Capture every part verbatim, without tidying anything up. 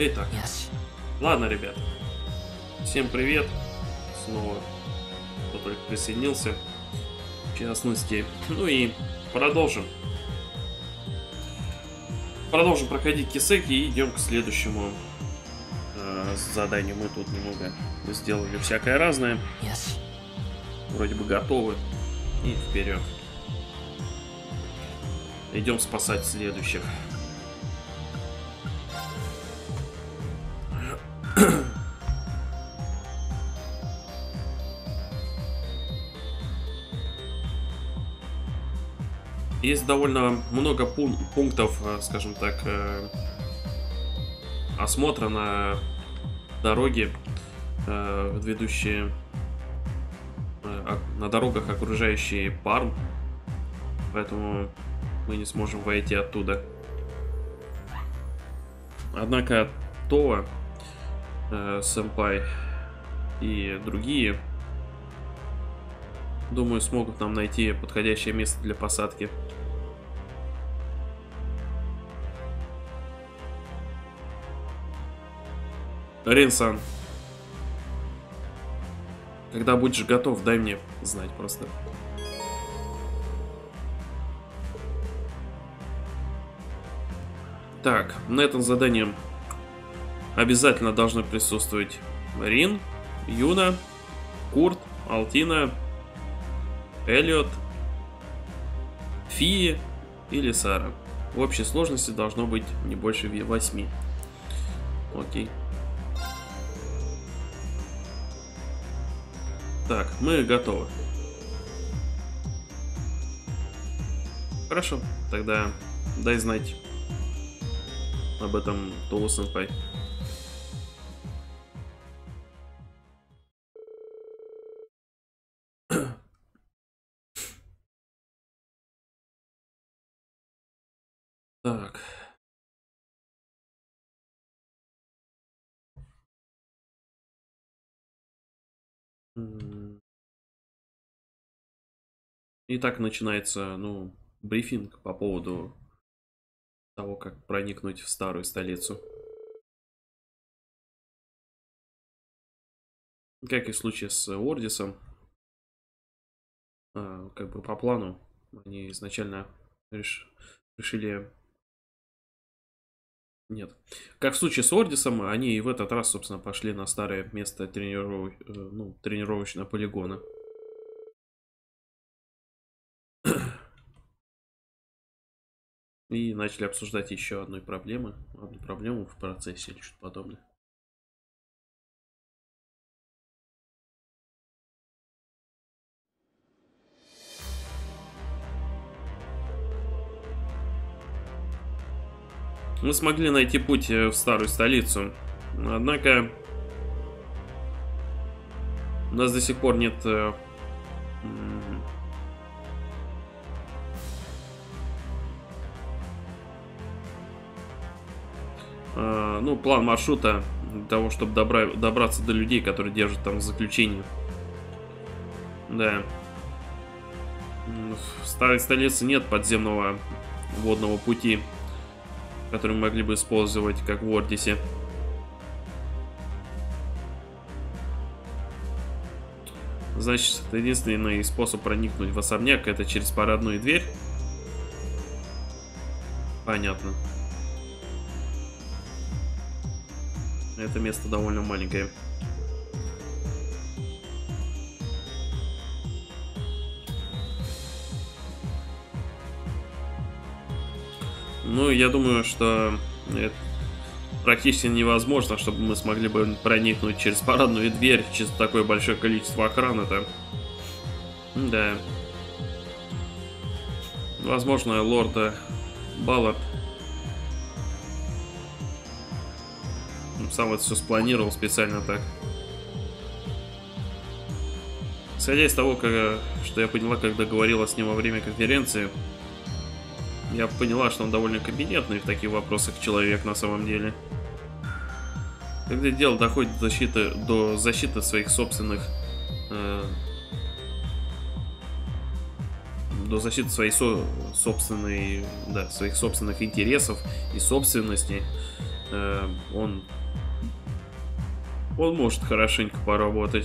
Итак, ладно, ребят. Всем привет. Снова кто только присоединился. В частности. Ну и продолжим. Продолжим проходить кисеки и идем к следующему э, заданию. Мы тут немного сделали всякое разное. Вроде бы готовы. И вперед. Идем спасать следующих. Есть довольно много пун пунктов, скажем так, э осмотра на дороге, э ведущие э на дорогах, окружающие Парм, поэтому мы не сможем войти оттуда. Однако Това, э Сэмпай и другие, думаю, смогут нам найти подходящее место для посадки. Рин-сан, когда будешь готов, дай мне знать просто. Так, на этом задании обязательно должны присутствовать Рин, Юна, Курт, Алтина, Эллиот, Фии или Сара. В общей сложности должно быть не больше восьми. Окей. Так, мы готовы. Хорошо, тогда дай знать об этом Това-сэмпай. Так. Итак, начинается, ну, брифинг по поводу того, как проникнуть в старую столицу. Как и в случае с Ордисом, как бы по плану, они изначально реш... решили... Нет. Как в случае с Ордисом, они и в этот раз, собственно, пошли на старое место трениров... ну, тренировочного полигона. И начали обсуждать еще одну проблему, одну проблему в процессе или что-то подобное. Мы смогли найти путь в старую столицу, однако у нас до сих пор нет ну, план маршрута для того, чтобы добра добраться до людей, которые держат там в заключении. Да. В старой столице нет подземного водного пути, который мы могли бы использовать, как в Ордисе. Значит, это единственный способ проникнуть в особняк — это через парадную дверь. Понятно. Это место довольно маленькое. Ну, я думаю, что это практически невозможно, чтобы мы смогли бы проникнуть через парадную дверь, через такое большое количество охраны-то. Да. Возможно, лорда Баллард сам это все спланировал специально так. Исходя из того, как, что я поняла, когда говорила с ним во время конференции, я поняла, что он довольно компетентный в таких вопросах человек на самом деле. Когда дело доходит до защиты, до защиты своих собственных э, до защиты своей со, собственной, да, своих собственных интересов и собственности, э, он, он может хорошенько поработать.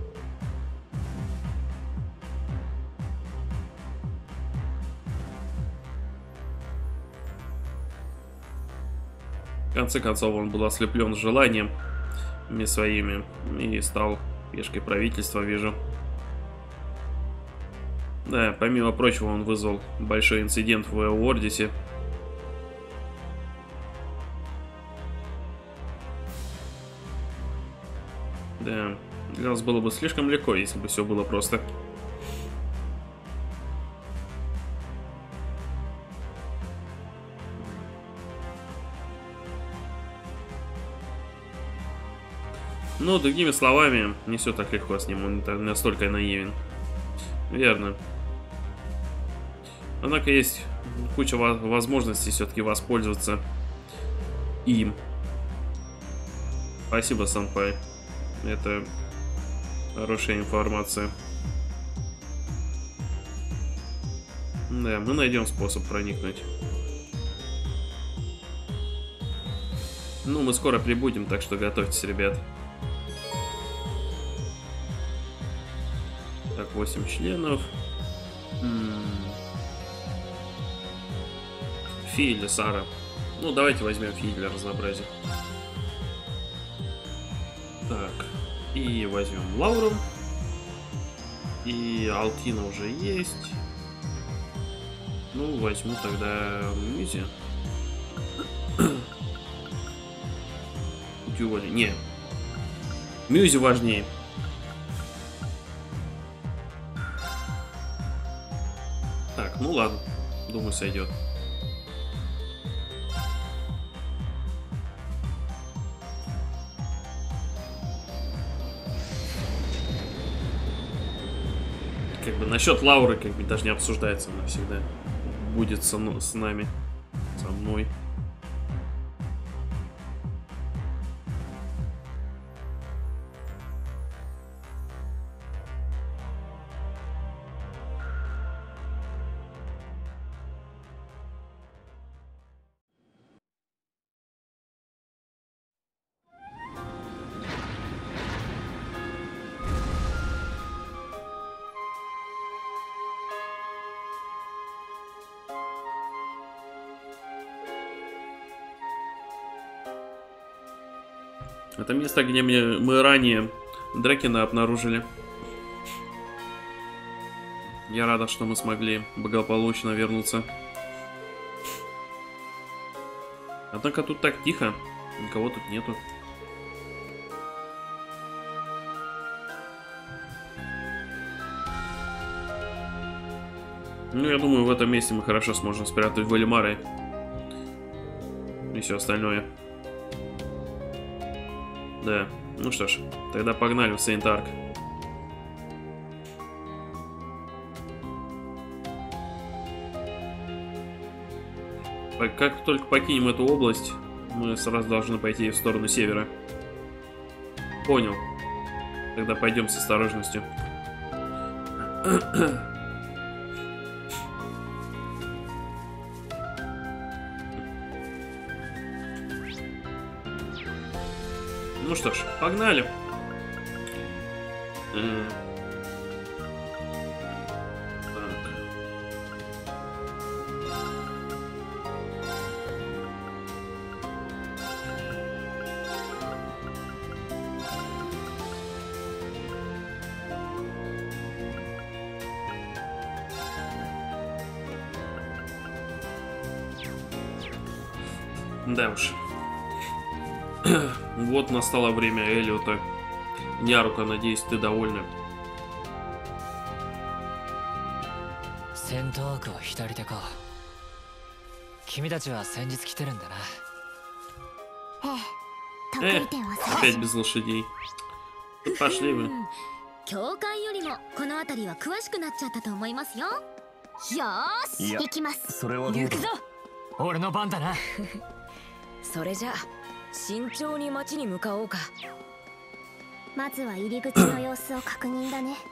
В конце концов, он был ослеплен желанием своими и стал пешкой правительства, вижу. Да, помимо прочего, он вызвал большой инцидент в Уордисе. Да, для нас было бы слишком легко, если бы все было просто. Но, другими словами, не все так легко с ним, он настолько наивен. Верно. Однако есть куча возможностей все-таки воспользоваться им. Спасибо, сэмпай. Это хорошая информация. Да, мы найдем способ проникнуть. Ну, мы скоро прибудем, так что готовьтесь, ребят. Так, восемь членов. Фи или Сара. Ну, давайте возьмем Фи для разнообразия. Так. И возьмем Лауру. И Алтина уже есть. Ну, возьму тогда Мюзи. Дювали. Не. Мюзи важнее. Так, ну ладно. Думаю, сойдет. Как бы насчет Лауры, как бы даже не обсуждается, она всегда будет со, с нами, со мной. Это место, где мы ранее Дрекена обнаружили. Я рада, что мы смогли благополучно вернуться. Однако тут так тихо, никого тут нету. Ну, я думаю, в этом месте мы хорошо сможем спрятать Валимары и все остальное. Да, ну что ж, тогда погнали в Сейнт-Арк. Как только покинем эту область, мы сразу должны пойти в сторону севера. Понял. Тогда пойдем с осторожностью. Ну что ж, погнали. Так. Да уж. Вот настало время Эллиота. Нярука, надеюсь, ты довольна. Эх, опять без лошадей. Пошли вы. 教官よりもこの辺りは詳しくなっちゃったと思いますよ。よーし、行きます。 それはどうだ。行くぞ。俺の番だな。 それじゃあ慎重に町に向かおうか。まずは入り口の様子を確認だね。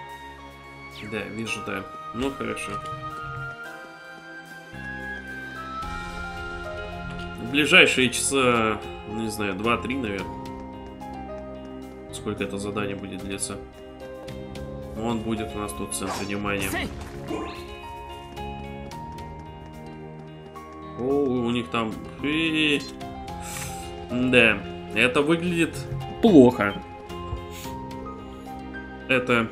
Да, вижу, да. Ну хорошо. ближайшие часа, не знаю, два-три, наверное. Сколько это задание будет длиться. Он будет у нас тут в центре внимания. О, у них там... И... Да, это выглядит плохо. Это...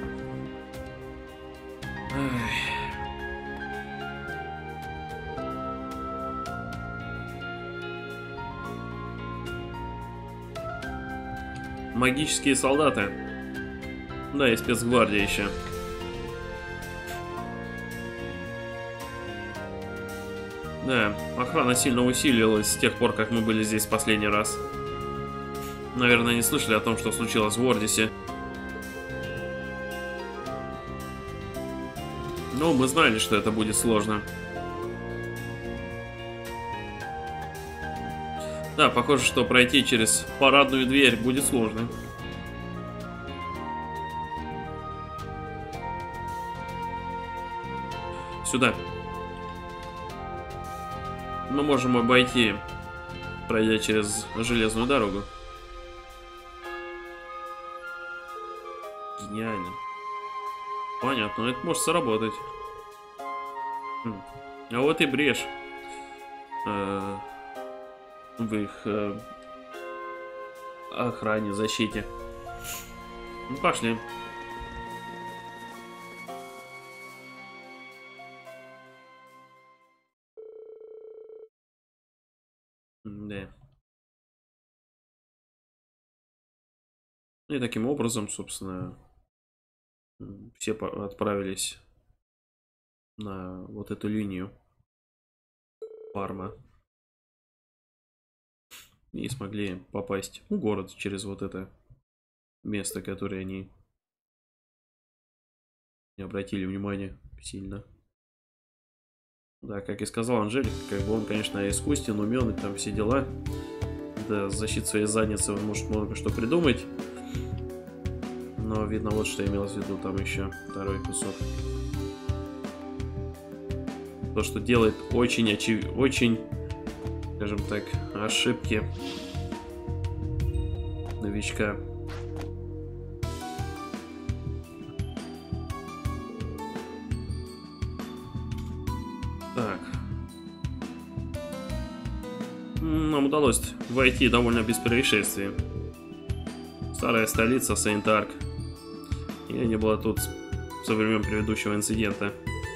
Магические солдаты. Да, и спецгвардия еще. Да, охрана сильно усилилась с тех пор, как мы были здесь в последний раз. Наверное, не слышали о том, что случилось в Вордисе. Но мы знали, что это будет сложно. Да, похоже, что пройти через парадную дверь будет сложно. Сюда. Мы можем обойти, пройдя через железную дорогу. Гениально. Понятно, это может сработать. Хм. А вот и брешь. Э-э- в их э- охране, защите. Ну, пошли. Да. И таким образом, собственно, все отправились на вот эту линию Парма и смогли попасть в город через вот это место, которое они не обратили внимания сильно. Да, как и сказал Анжелик, как бы он, конечно, искусен, умен и там все дела. Да, защит своей задницы он может много что придумать. Но видно вот, что имелось в виду там еще второй кусок. То, что делает очень очевидно, очень, скажем так, ошибки новичка. Так. Нам удалось войти довольно без происшествий. Старая столица Сейнт-Арк. Я не была тут со времен предыдущего инцидента.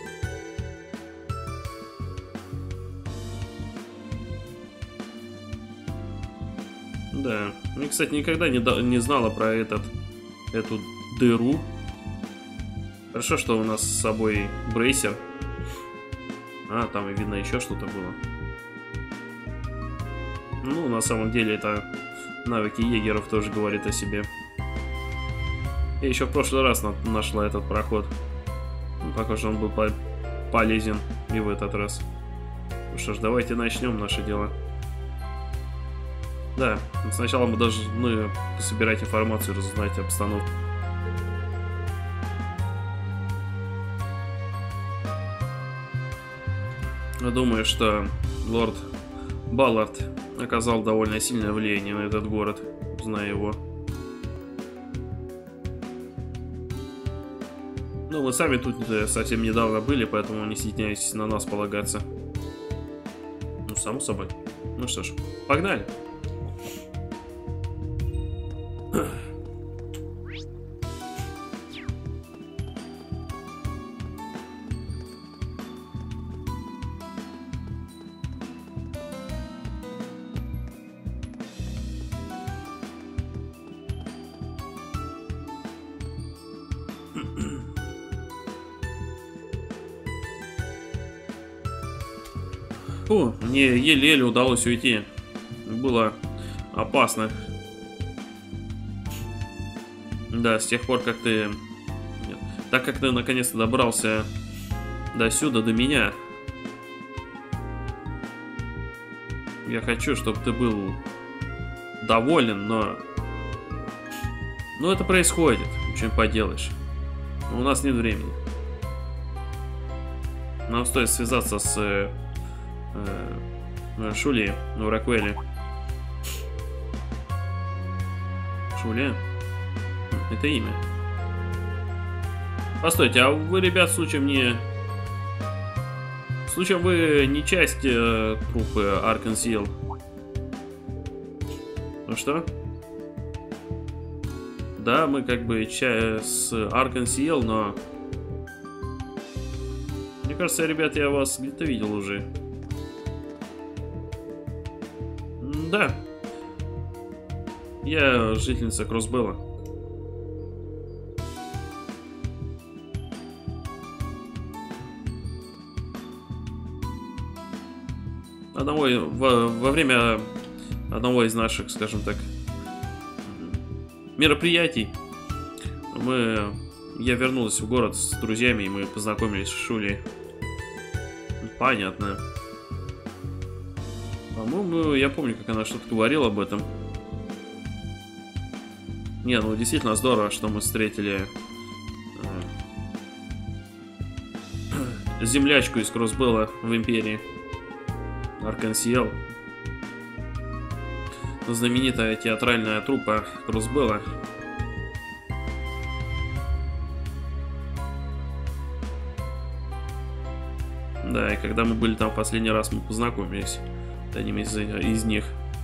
Да. Я, кстати, никогда не, не знала про этот, эту дыру. Хорошо, что у нас с собой брейсер. А, там и видно еще что-то было. Ну, на самом деле, это навыки егеров тоже говорит о себе. Я еще в прошлый раз на нашла этот проход. Ну, похоже, он был по полезен и в этот раз. Ну что ж, давайте начнем наше дело. Да, сначала мы должны собирать информацию, разузнать обстановку. Я думаю, что лорд Баллард оказал довольно сильное влияние на этот город, зная его. Ну, мы сами тут совсем недавно были, поэтому не стесняйтесь на нас полагаться. Ну, само собой. Ну что ж, погнали. Фу, мне еле-еле удалось уйти. Было опасно. Да, с тех пор, как ты... Нет. Так как ты наконец-то добрался до сюда, до меня. Я хочу, чтобы ты был доволен, но... Ну, это происходит. Ничего не поделаешь. Но у нас нет времени. Нам стоит связаться с... Шули в Роквелле. Шули? Это имя. Постойте, а вы, ребят, случаем не... Случаем вы не часть э, труппы Аркансиэл? Ну что? Да, мы как бы ча с Аркансиэл, но... Мне кажется, ребят, я вас где-то видел уже. Да. Я жительница Кроссбелла. Одного, во, во время одного из наших, скажем так, мероприятий мы, я вернулась в город с друзьями, и мы познакомились с Шулей. Понятно. По-моему, я помню, как она что-то говорила об этом. Не, ну действительно здорово, что мы встретили э, землячку из Кроссбелла в Империи. Аркансиэл. Знаменитая театральная труппа Кроссбелла. Да, и когда мы были там в последний раз, мы познакомились с одним из, из них.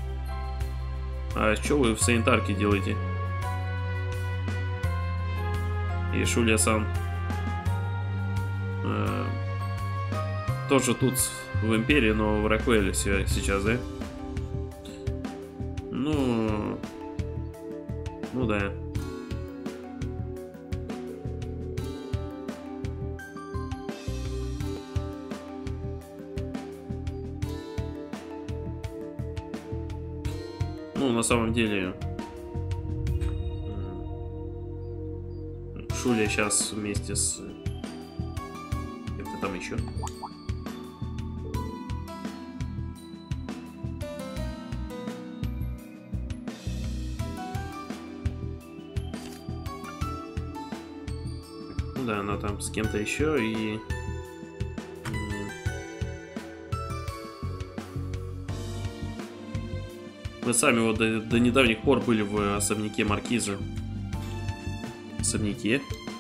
А что вы в Сейнт-Арке делаете? И Шуля-сан э, тоже тут в Империи, но в Роквелле сейчас, да? Ну... Ну да. Ну, на самом деле... Шуля сейчас вместе с... Кем-то там еще. Да, она там с кем-то еще и... Мы сами вот до, до недавних пор были в особняке Маркиза. Особняке?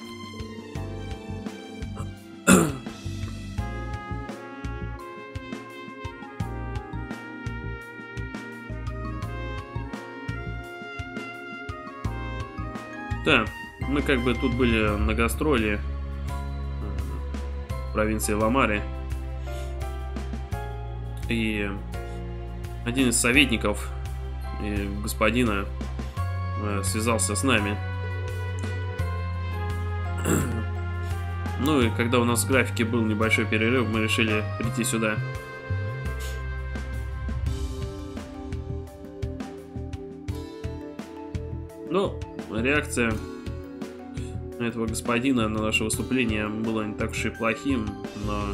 Да, мы как бы тут были на гастроли в провинции Ламари. И один из советников и господина связался с нами. Ну и когда у нас в графике был небольшой перерыв, мы решили прийти сюда. Ну, реакция этого господина на наше выступление была не так уж и плохим, но...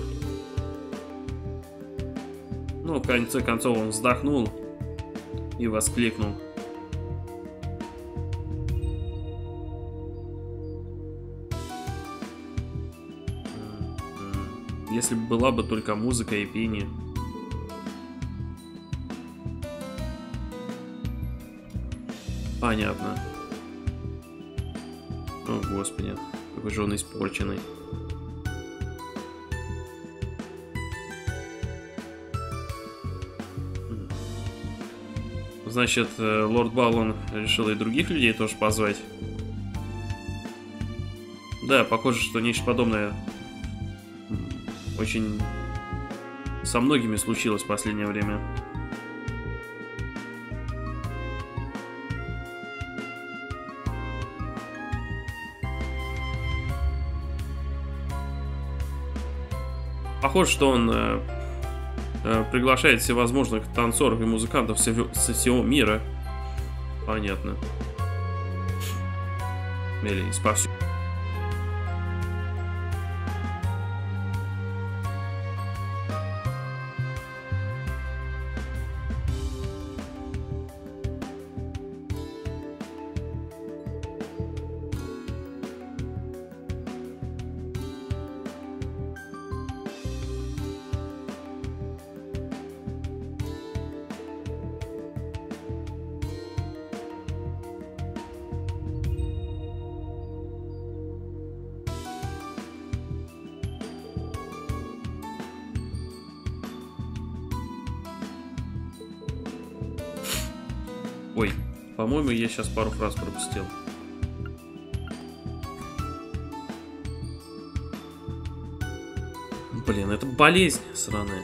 Ну, в конце концов он вздохнул и воскликнул. Если бы была бы только музыка и пение. Понятно. О, господи, какой же он испорченный. Значит, лорд Баллон решил и других людей тоже позвать. Да, похоже, что нечто подобное очень со многими случилось в последнее время. Похоже, что он э, э, приглашает всевозможных танцоров и музыкантов со, со всего мира. Понятно. Или из повсюду. Ой, по-моему, я сейчас пару фраз пропустил. Блин, это болезнь сраная.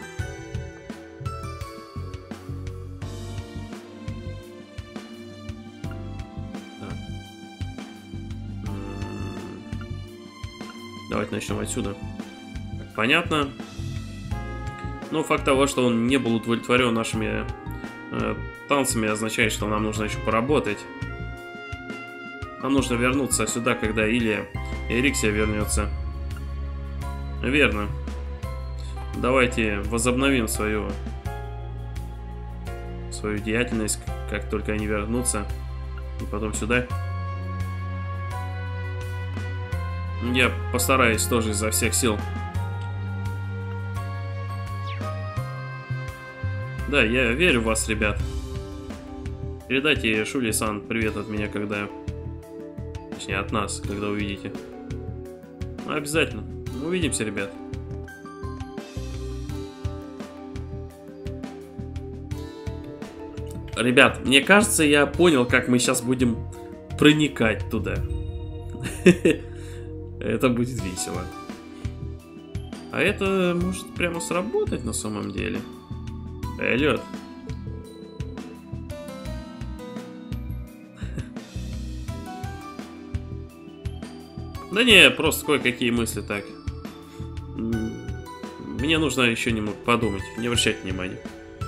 Давайте начнем отсюда. Понятно. Но факт того, что он не был удовлетворен нашими э, танцами, означает, что нам нужно еще поработать. Нам нужно вернуться сюда, когда Илья и Эриксия вернется. Верно. Давайте возобновим свою свою деятельность, как только они вернутся. И потом сюда. Я постараюсь тоже изо всех сил. Да, я верю в вас, ребят. Передайте Шули-сан привет от меня, когда... Точнее, от нас, когда увидите. Обязательно. Увидимся, ребят. Ребят, мне кажется, я понял, как мы сейчас будем проникать туда. Это будет весело. А это может прямо сработать на самом деле. Эллиот. Да не, просто кое-какие мысли так. Мне нужно еще немного подумать, не обращать внимания.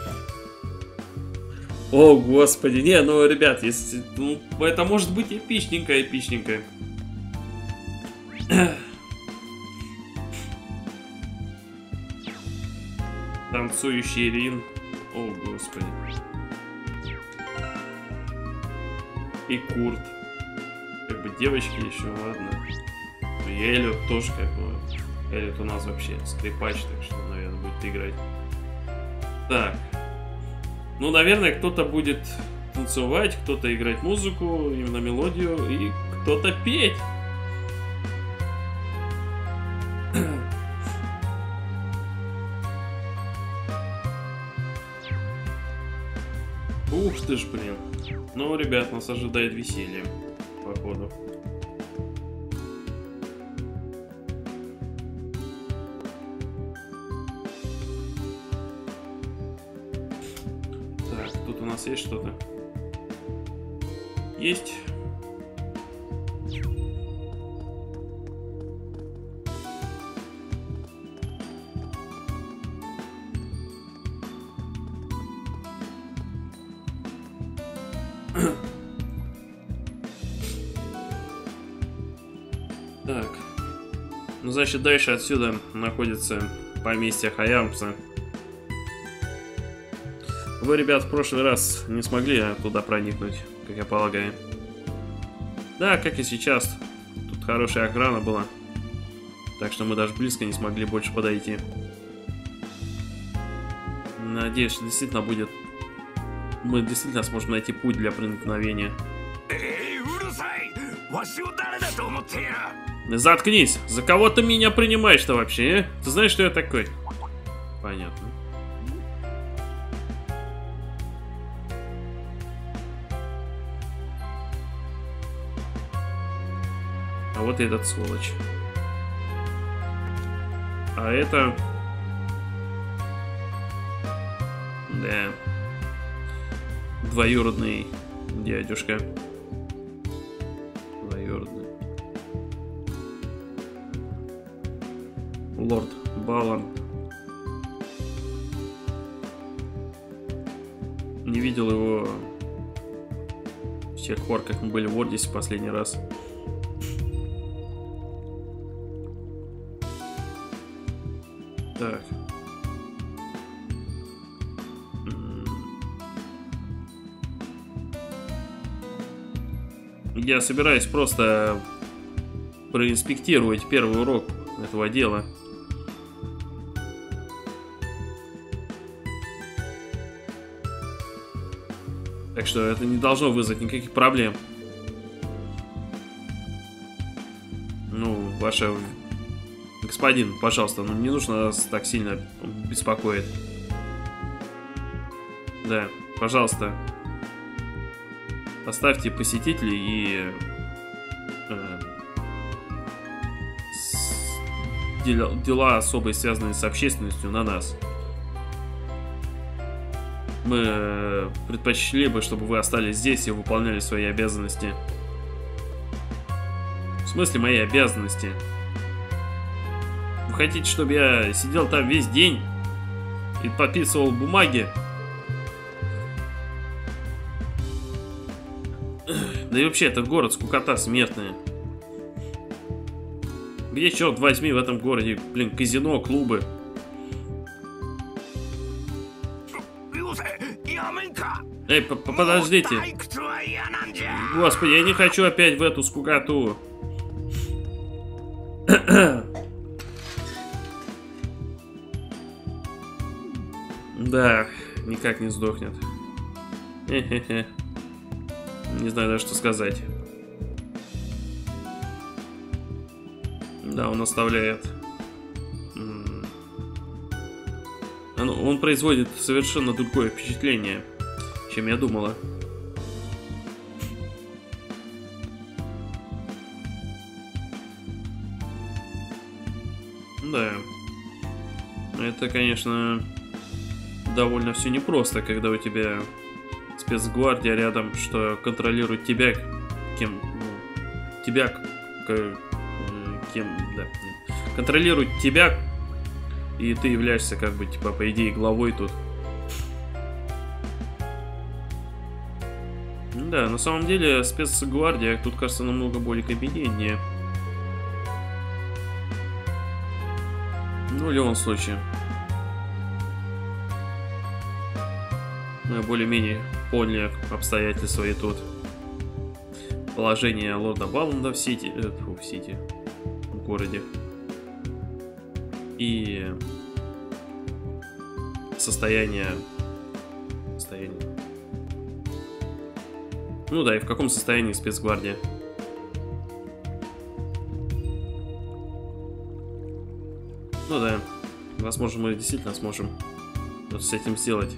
О, господи, не, ну, ребят, если, ну, это может быть эпичненько, эпичненько. Танцующий Рин. О, господи. И Курт. Как бы девочки еще, ладно. И Эллиот тоже как бы. Эллиот у нас вообще скрипач, так что, наверное, будет играть. Так. Ну, наверное, кто-то будет танцевать, кто-то играть музыку, именно мелодию, и кто-то петь. Ух ты ж, блин. Ну, ребят, нас ожидает веселье, походу. Так, тут у нас есть что-то? Есть. Так. Ну, значит, дальше отсюда находится поместье Хаямса. Вы, ребят, в прошлый раз не смогли туда проникнуть, как я полагаю. Да, как и сейчас. Тут хорошая охрана была. Так что мы даже близко не смогли больше подойти. Надеюсь, что действительно будет... Мы действительно сможем найти путь для проникновения. Заткнись! За кого ты меня принимаешь-то вообще, а? Ты знаешь, что я такой? Понятно. А вот этот сволочь. А это... Да. Двоюродный дядюшка. Двоюродный. Лорд Балан. Не видел его с тех пор, как мы были в Ордисе в последний раз. Так. Я собираюсь просто проинспектировать первый урок этого дела. Так что это не должно вызвать никаких проблем. Ну, ваше... Господин, пожалуйста, ну не нужно нас так сильно беспокоить. Да, пожалуйста. Оставьте посетителей и э, с, дела, дела особо связанные с общественностью на нас. Мы э, предпочли бы, чтобы вы остались здесь и выполняли свои обязанности. В смысле мои обязанности? Вы хотите, чтобы я сидел там весь день и подписывал бумаги? Да и вообще, этот город скукота смертная. Где, черт возьми, в этом городе, блин, казино, клубы? Эй, подождите. Господи, я не хочу опять в эту скукоту. Да, никак не сдохнет. Хе-хе-хе. Не знаю даже, что сказать. Да, он оставляет. Он производит совершенно другое впечатление, чем я думала. Да. Это, конечно, довольно все непросто, когда у тебя спецгвардия рядом, что контролирует тебя, кем, ну, тебя, к, кем, да, нет, контролирует тебя, и ты являешься, как бы, типа, по идее, главой тут. Да, на самом деле, спецгвардия тут, кажется, намного более компетентнее. Ну, в любом случае. Мы более-менее поняли обстоятельства и тут. Положение лорда Баланда в Сити, э, фу, в Сити, в городе. И состояние... Состояние... Ну да, и в каком состоянии спецгвардия. Ну да, возможно, мы действительно сможем вот с этим сделать.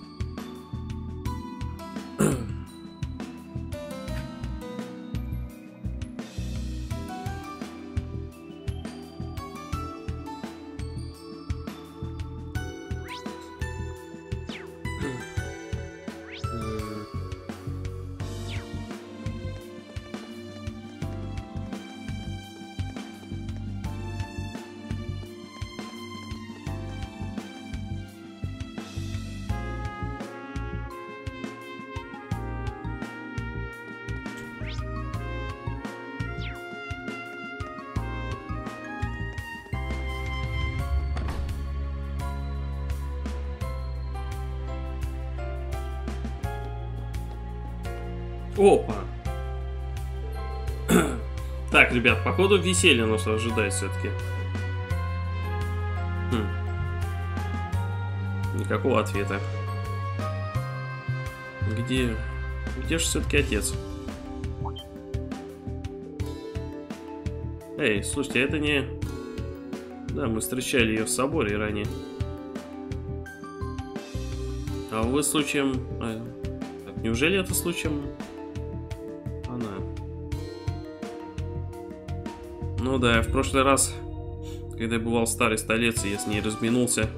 Опа! Так, ребят, походу веселье нас ожидает все-таки. Хм. Никакого ответа. Где... Где же все-таки отец? Эй, слушайте, это не... Да, мы встречали ее в соборе ранее. А вы случаем... А, так, неужели это случаем... Она? Ну да, в прошлый раз, когда я бывал в старой столице, я с ней разминулся.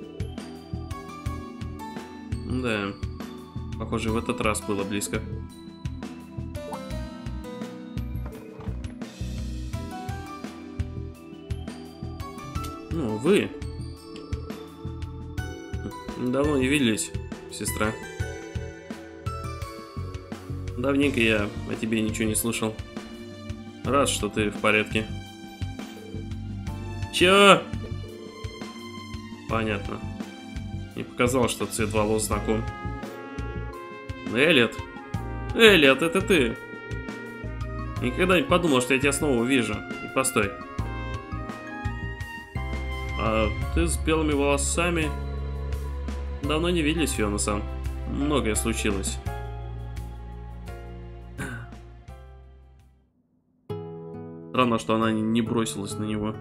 Да, похоже, в этот раз было близко. Ну, вы. Давно не виделись, сестра. Давненько я о тебе ничего не слышал. Рад, что ты в порядке. Чё? Понятно. Мне показалось, что цвет волос знаком. Эллиот? Эллиот, это ты? Никогда не подумал, что я тебя снова увижу. И постой. А ты с белыми волосами? Давно не виделись, Фиона-сан. Многое случилось. Странно, что она не бросилась на него.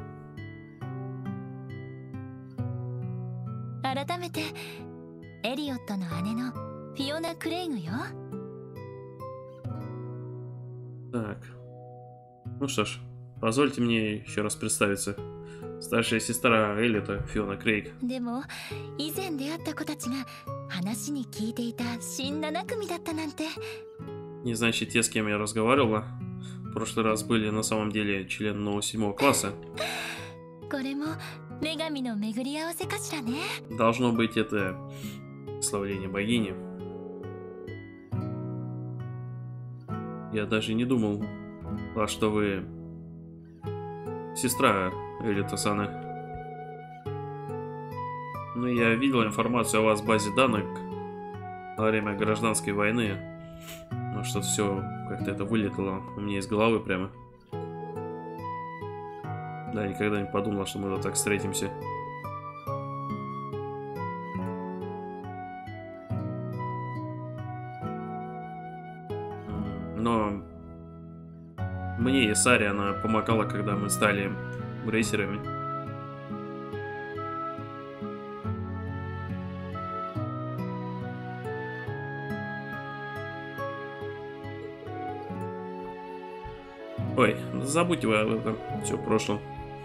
Ну что ж, позвольте мне еще раз представиться. Старшая сестра Эллиота, Фиона Крейг. でも以前出会った子たちが話に聞いていた新なな組だったなんて。 Не значит, те, с кем я разговаривала, в прошлый раз были на самом деле члены нового седьмого класса. これも女神の巡り合わせかしらね。 Должно быть, это славление богини. Я даже не думал, а что вы сестра Эллиота Сана. Ну, я видел информацию о вас в базе данных во время гражданской войны. Но что-то все как-то это вылетело у меня из головы прямо. Да, никогда не подумал, что мы вот так встретимся. Но мне и Саре она помогала, когда мы стали рейсерами. Ой, забудьте вы об этом, все в прошлом.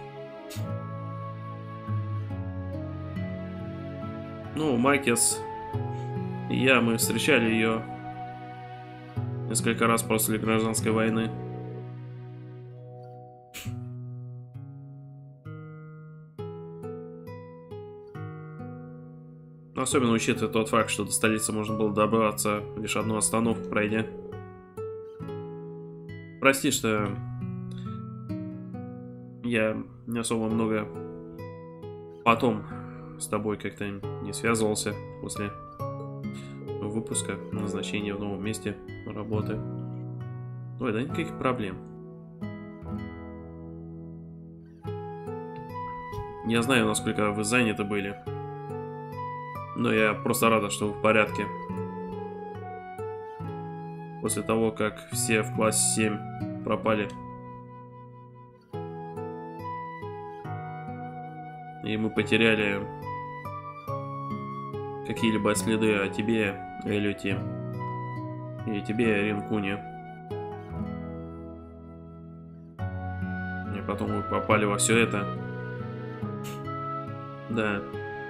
Ну, Макис и я, мы встречали ее несколько раз после гражданской войны. Особенно учитывая тот факт, что до столицы можно было добраться лишь одну остановку пройдя. Прости, что я не особо много потом с тобой как-то не связывался после выпуска, назначения в новом месте работы. Ой, да никаких проблем. Я знаю, насколько вы заняты были, но я просто рада, что вы в порядке. После того, как все в классе семь пропали. И мы потеряли какие-либо следы о тебе, Эллиоте, и тебе, Ринкуне. И потом мы попали во все это. Да.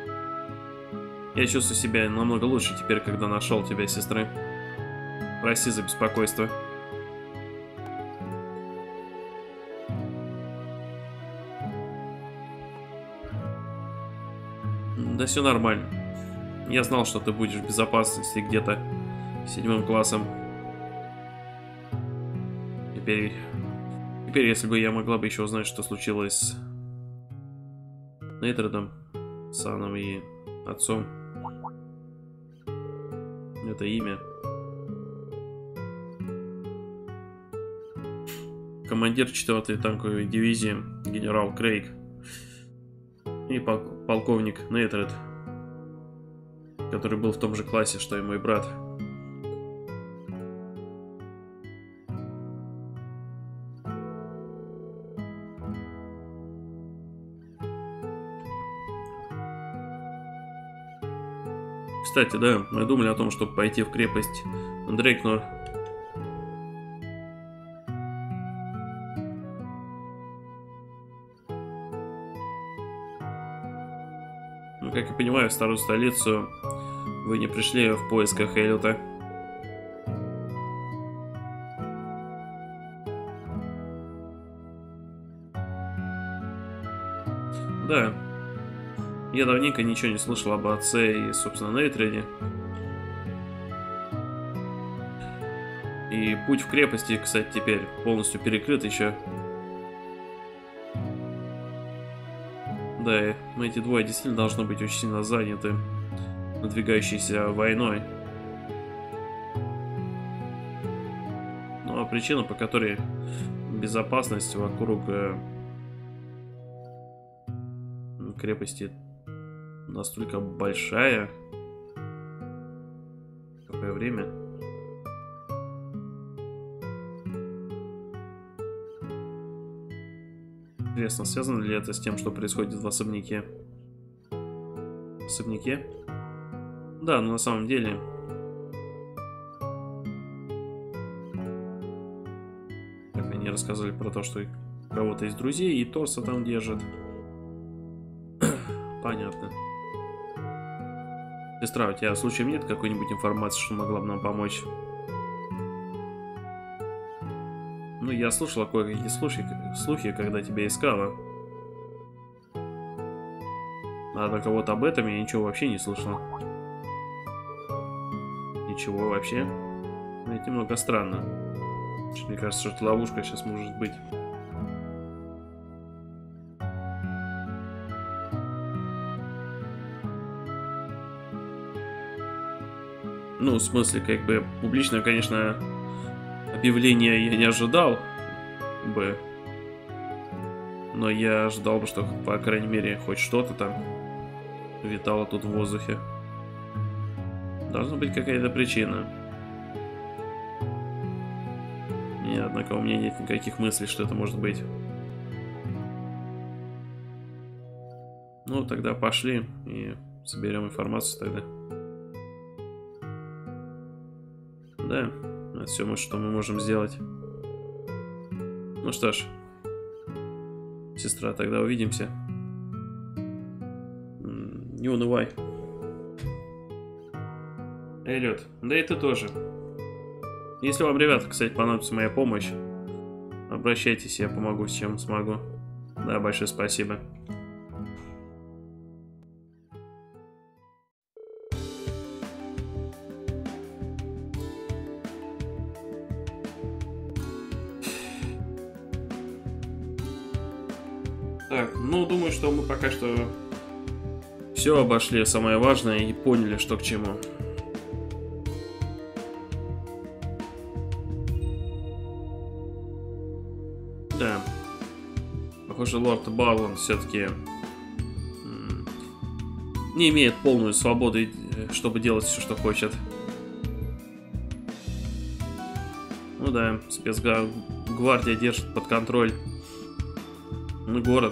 Я чувствую себя намного лучше теперь, когда нашел тебя, сестры. Прости за беспокойство. Да все нормально. Я знал, что ты будешь в безопасности где-то седьмым классом. Теперь... Теперь, если бы я могла бы еще узнать, что случилось с Нейтродом, Саном и отцом. Это имя. Командир четвёртой танковой дивизии генерал Крейг и пол полковник Нейтред, который был в том же классе, что и мой брат. Кстати, да, мы думали о том, чтобы пойти в крепость Дрейкнор. Ну, как я понимаю, в старую столицу вы не пришли в поисках Эллиота. Да. Я давненько ничего не слышал об отце и, собственно, Нейтреде. И путь в крепости, кстати, теперь полностью перекрыт еще. Да, и эти двое действительно должны быть очень сильно заняты надвигающейся войной. Ну а причина, по которой безопасность вокруг э, крепости настолько большая. Какое время? Интересно, связано ли это с тем, что происходит в особняке? В особняке? Да, но на самом деле... Так, они рассказали про то, что кого-то из друзей и Торса там держит. Понятно. Сестра, у тебя случаем нет какой-нибудь информации, что могла бы нам помочь? Ну, я слушала кое-какие слухи, слухи, когда тебя искала. Однако вот об этом я ничего вообще не слышала. Ничего вообще. Ну, это немного странно. Мне кажется, что это ловушка сейчас может быть. Ну, в смысле, как бы, публичное, конечно, объявление я не ожидал бы. Но я ожидал бы, что, по крайней мере, хоть что-то там витало тут в воздухе. Должна быть какая-то причина. И, однако, у меня нет никаких мыслей, что это может быть. Ну, тогда пошли и соберем информацию тогда. Да, это все, что мы можем сделать. Ну что ж, сестра, тогда увидимся. Не унывай. Эллиот, да и ты тоже. Если вам, ребята, кстати, понадобится моя помощь, обращайтесь, я помогу с чем смогу. Да, большое спасибо. Так, ну, думаю, что мы пока что все обошли, самое важное, и поняли, что к чему. Да. Похоже, лорд Баулон все-таки не имеет полную свободу, чтобы делать все, что хочет. Ну да, спецгвардия держит под контроль ну, город.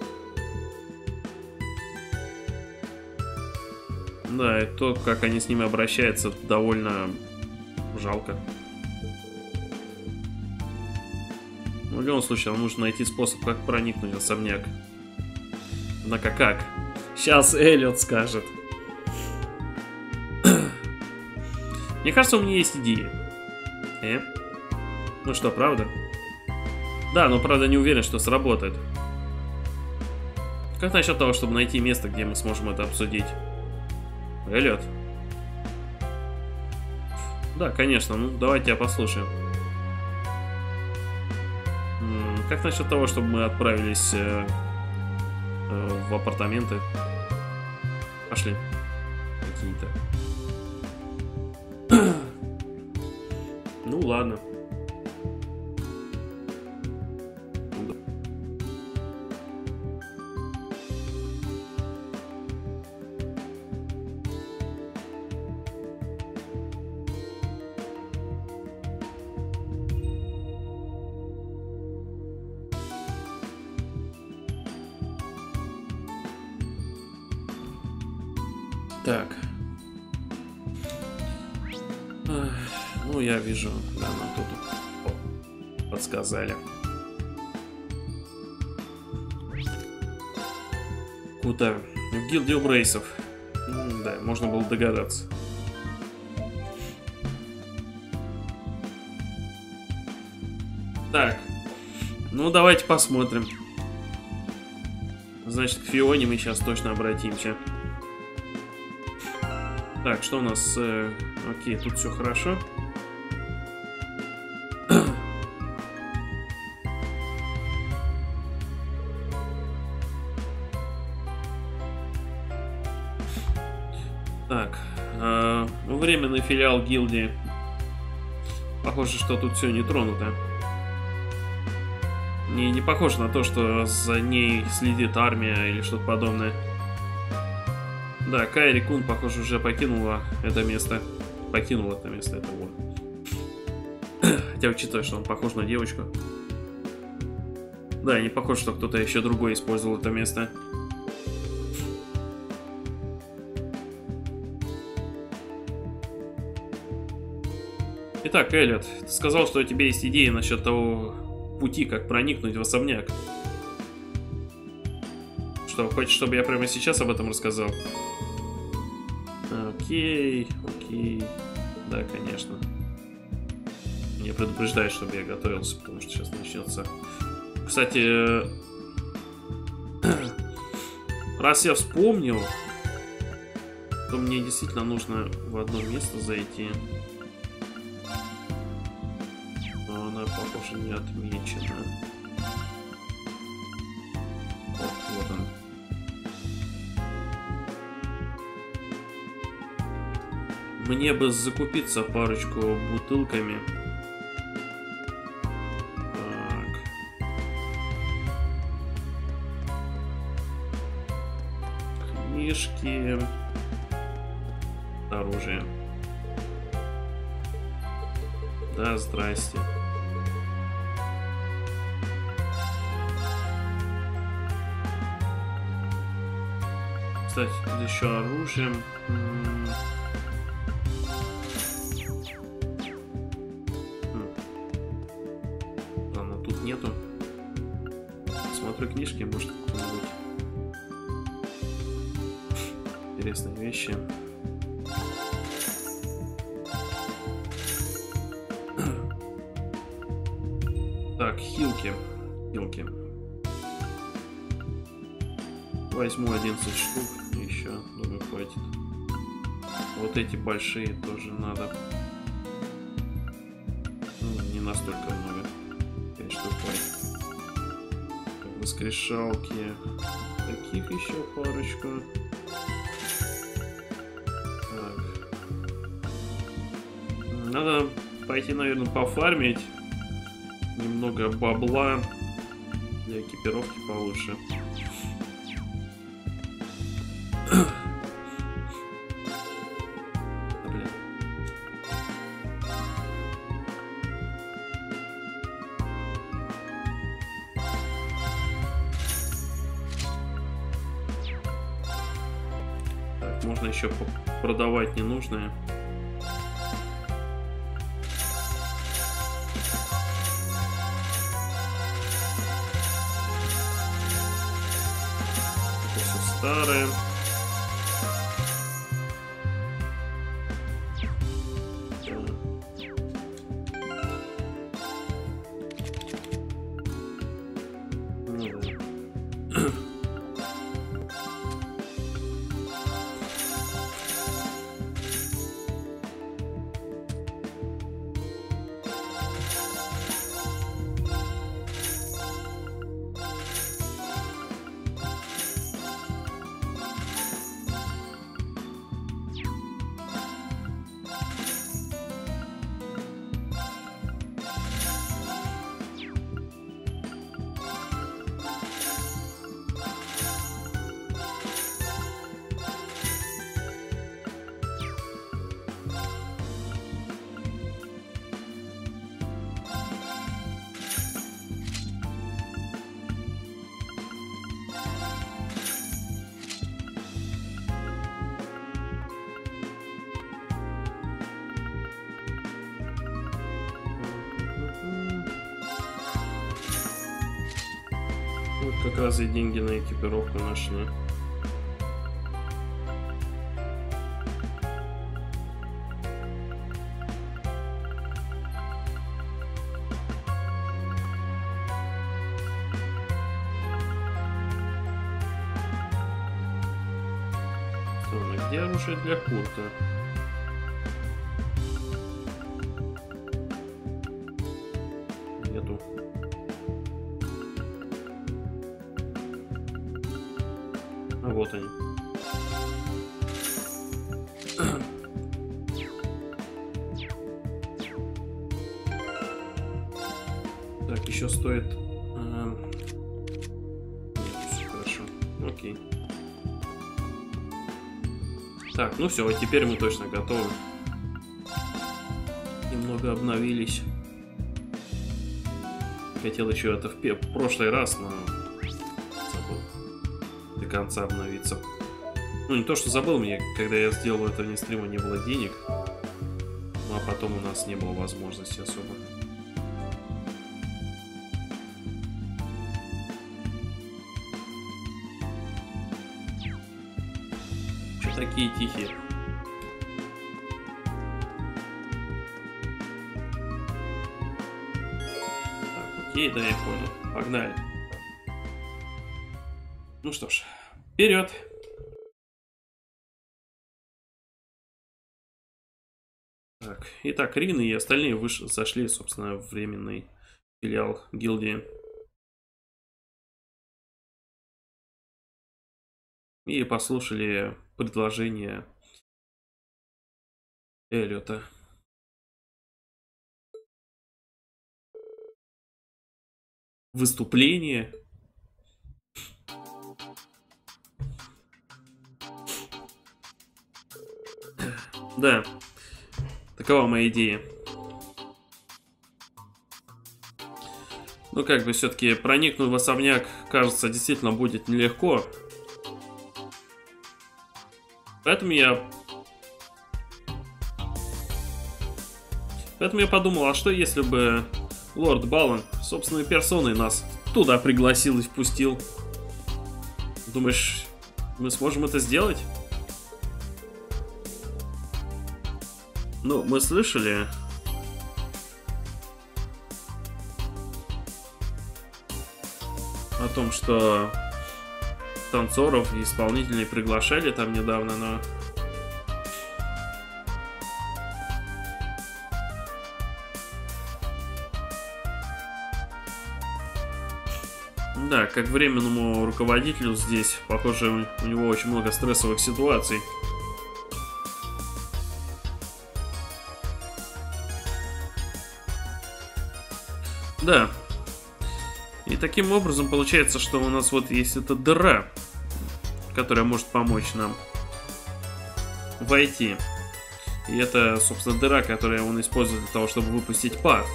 Да, и то, как они с ними обращаются, довольно жалко. В любом случае, нам нужно найти способ, как проникнуть в особняк. Однако как? Сейчас Эллиот скажет. Мне кажется, у меня есть идея. Э? Ну что, правда? Да, но правда не уверен, что сработает. Как насчет того, чтобы найти место, где мы сможем это обсудить? Эллиот? Да, конечно, ну давайте я послушаю. Как насчет того, чтобы мы отправились э, э, в апартаменты? Пошли. Какие-то. Ну ладно. Так. Ну, я вижу, да, нам тут подсказали. Куда? В гильдию Брейсов. Да, можно было догадаться. Так. Ну, давайте посмотрим. Значит, к Фионе мы сейчас точно обратимся. Так, что у нас? Э, окей, тут все хорошо. Так, э, временный филиал гильдии. Похоже, что тут все не тронуто. Не, не похоже на то, что за ней следит армия или что-то подобное. Да, Кайри Кун, похоже, уже покинула это место. Покинула это место, это вот. Хотя, учитывая, что он похож на девочку. Да, не похоже, что кто-то еще другой использовал это место. Итак, Эллиот, ты сказал, что у тебя есть идея насчет того пути, как проникнуть в особняк. Что, хочешь, чтобы я прямо сейчас об этом рассказал? Окей, окей. Да, конечно. Меня предупреждают, чтобы я готовился, потому что сейчас начнется. Кстати, раз я вспомнил, то мне действительно нужно в одно место зайти. Но она, похоже, не отмечена. Вот, вот он. Мне бы закупиться парочку бутылками. Так. Книжки. Оружие. Да, здрасте. Кстати, тут еще оружие. Ладно, тут нету. Смотрю книжки, может, какие-нибудь интересные вещи. Так, хилки. Хилки. Возьму одиннадцать штук. Еще, думаю, хватит. Вот эти большие тоже надо. Ну, не настолько много. пять штук хватит. Воскрешалки. Таких еще парочку. Так. Надо пойти, наверное, пофармить. Немного бабла для экипировки получше. Блин. Так, можно еще продавать ненужное. Старые. Вот как раз и деньги на экипировку нашли. Странно, где оружие для Курта? Нету. А вот они. Так, еще стоит... А... Нет, все хорошо. Окей. Так, ну все, вот теперь мы точно готовы. Немного обновились. Хотел еще это в прошлый раз, но забыл до конца обновиться. Ну, не то, что забыл, мне, когда я сделал это вне стрима, не было денег. Ну, а потом у нас не было возможности особо. такие тихие. Так, окей, да, я понял. Погнали. Ну что ж, вперед! Так, итак, Рин и остальные вышли, зашли, собственно, в временный филиал гильдии. И послушали предложение Эллиота. Выступление. Да, такова моя идея. Ну, как бы, все-таки проникнуть в особняк, кажется, действительно будет нелегко. Поэтому я... Поэтому я подумал, а что если бы лорд Балан собственной персоной нас туда пригласил и впустил? Думаешь, мы сможем это сделать? Ну, мы слышали... о том, что танцоров и исполнителей приглашали там недавно, но... Да, как временному руководителю здесь, похоже, у него очень много стрессовых ситуаций. Да. И таким образом получается, что у нас вот есть эта дыра, которая может помочь нам войти. И это, собственно, дыра, которую он использует для того, чтобы выпустить пар.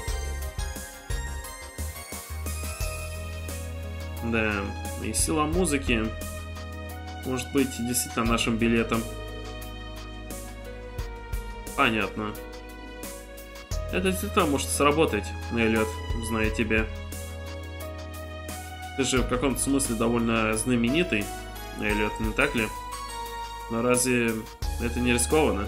Да, и сила музыки может быть действительно нашим билетом. Понятно. Это действительно может сработать, Эллиот, зная тебя. Ты же в каком-то смысле довольно знаменитый, Эллиот, не так ли? Но разве это не рискованно?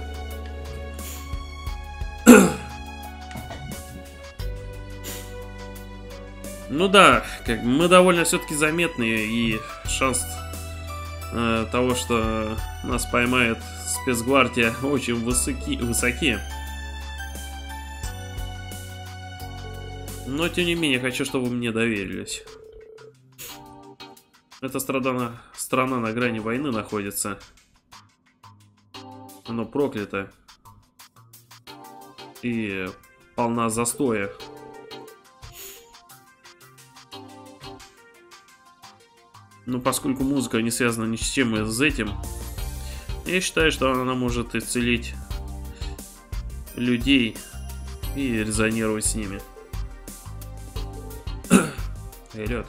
Ну да, как бы мы довольно все-таки заметные, и шанс э, того, что нас поймает спецгвардия, очень высоки, высоки. Но тем не менее, хочу, чтобы вы мне доверились. Эта страна, страна на грани войны находится. Она проклята. И полна застоя. Но поскольку музыка не связана ни с чем из этим, я считаю, что она может исцелить людей и резонировать с ними. Эллиот.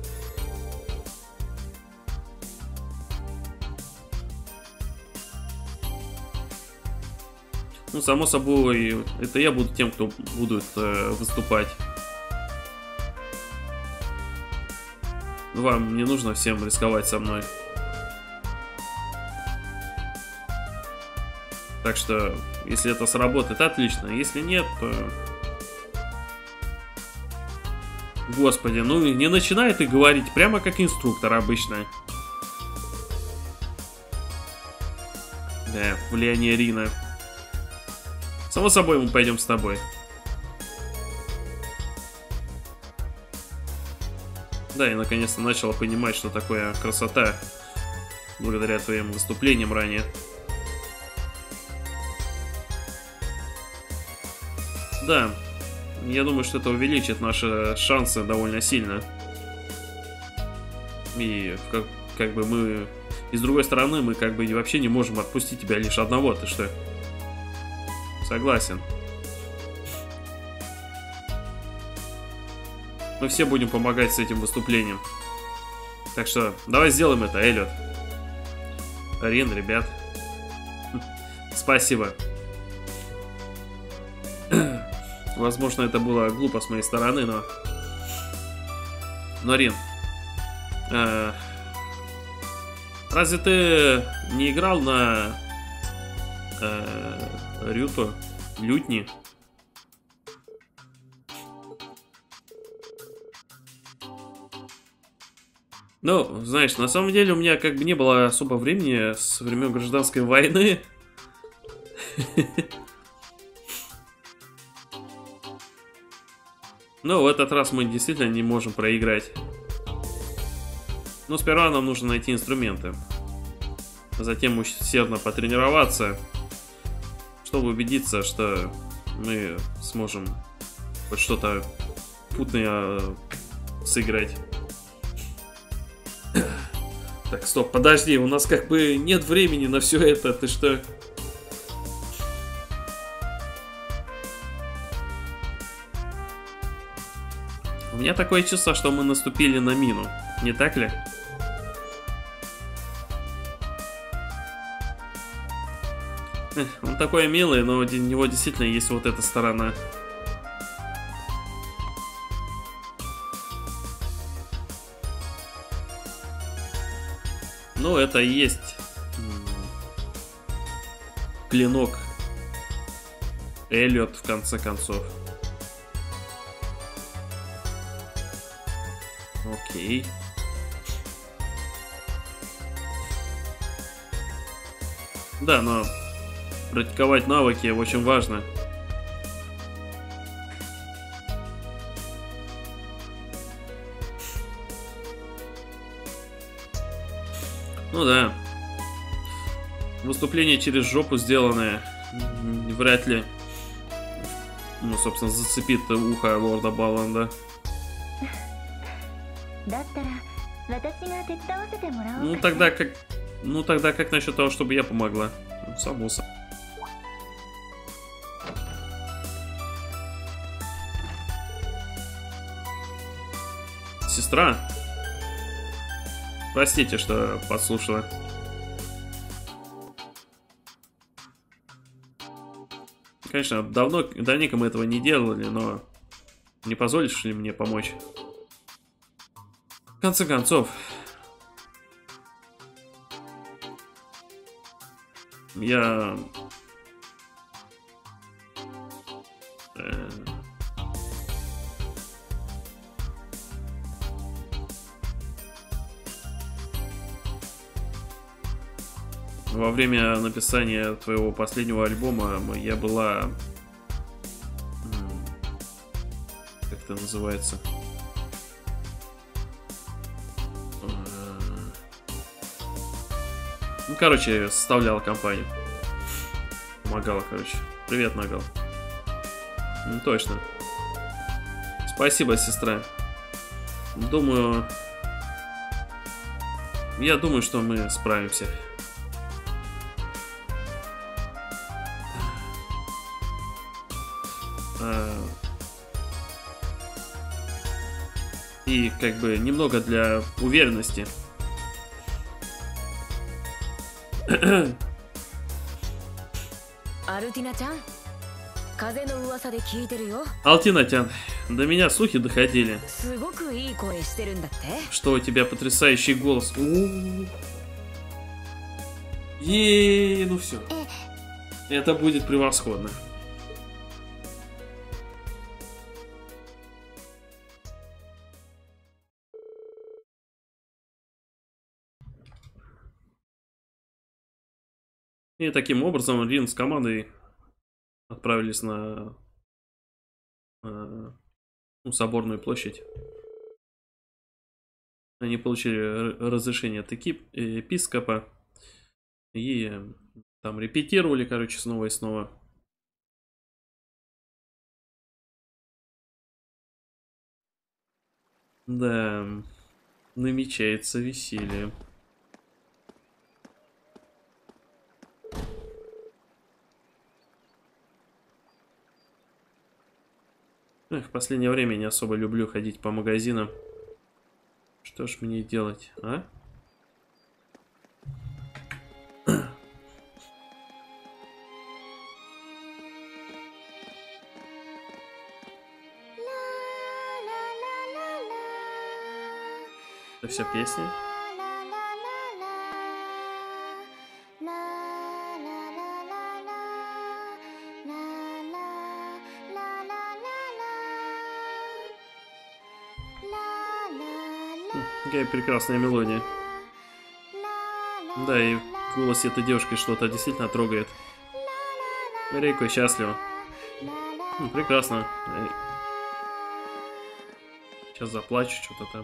Ну, само собой, это я буду тем, кто будет э, выступать. Вам не нужно всем рисковать со мной. Так что, если это сработает, отлично. Если нет, то... Господи, ну не начинай ты говорить прямо как инструктор обычно. Да, влияние Рина. Само собой, мы пойдем с тобой. Да, я наконец-то начала понимать, что такое красота, благодаря твоим выступлениям ранее. Да, я думаю, что это увеличит наши шансы довольно сильно. И как, как бы мы... И с другой стороны, мы как бы вообще не можем отпустить тебя лишь одного, ты что? Согласен. Мы все будем помогать с этим выступлением. Так что, давай сделаем это, Эллиот. Рин, ребят. Спасибо. Возможно, это было глупо с моей стороны, но... Но, Рин... Э... Разве ты не играл на э, Рюто? Лютни? Ну, знаешь, на самом деле у меня как бы не было особо времени с времен гражданской войны. Но в этот раз мы действительно не можем проиграть. Но сперва нам нужно найти инструменты. Затем усердно потренироваться, чтобы убедиться, что мы сможем хоть что-то путное сыграть. Так, стоп, подожди, у нас как бы нет времени на все это, ты что? У меня такое чувство, что мы наступили на мину, не так ли? Эх, он такой милый, но у него действительно есть вот эта сторона. Ну, это и есть клинок Эллиот, в конце концов. Окей. Да, но практиковать навыки очень важно. Ну да. Выступление через жопу сделанное вряд ли, ну, собственно, зацепит ухо лорда Балланда. Ну тогда как... Ну тогда как насчет того, чтобы я помогла? Ну, само собой. Сестра? Простите, что подслушала. Конечно, давно, давненько мы этого не делали, но не позволишь ли мне помочь? В конце концов, я... Э... Во время написания твоего последнего альбома я была... Как это называется? Ну, короче, составляла компанию. Помогала, короче. Привет, Нагал. Ну, точно. Спасибо, сестра. Думаю... Я думаю, что мы справимся. И как бы немного для уверенности. Алтина-тян, до меня слухи доходили, что у тебя потрясающий голос. Еее, ну все. Это будет превосходно. И таким образом Рин с командой отправились на э, ну, Соборную площадь. Они получили разрешение от епископа и там репетировали, короче, снова и снова. Да, намечается веселье. Эх, в последнее время не особо люблю ходить по магазинам. Что ж мне делать, а? Это вся песня? Какая прекрасная мелодия. Да, и в голосе этой девушки что-то действительно трогает. Рейко счастлива. Ну, прекрасно. Сейчас заплачу что-то там.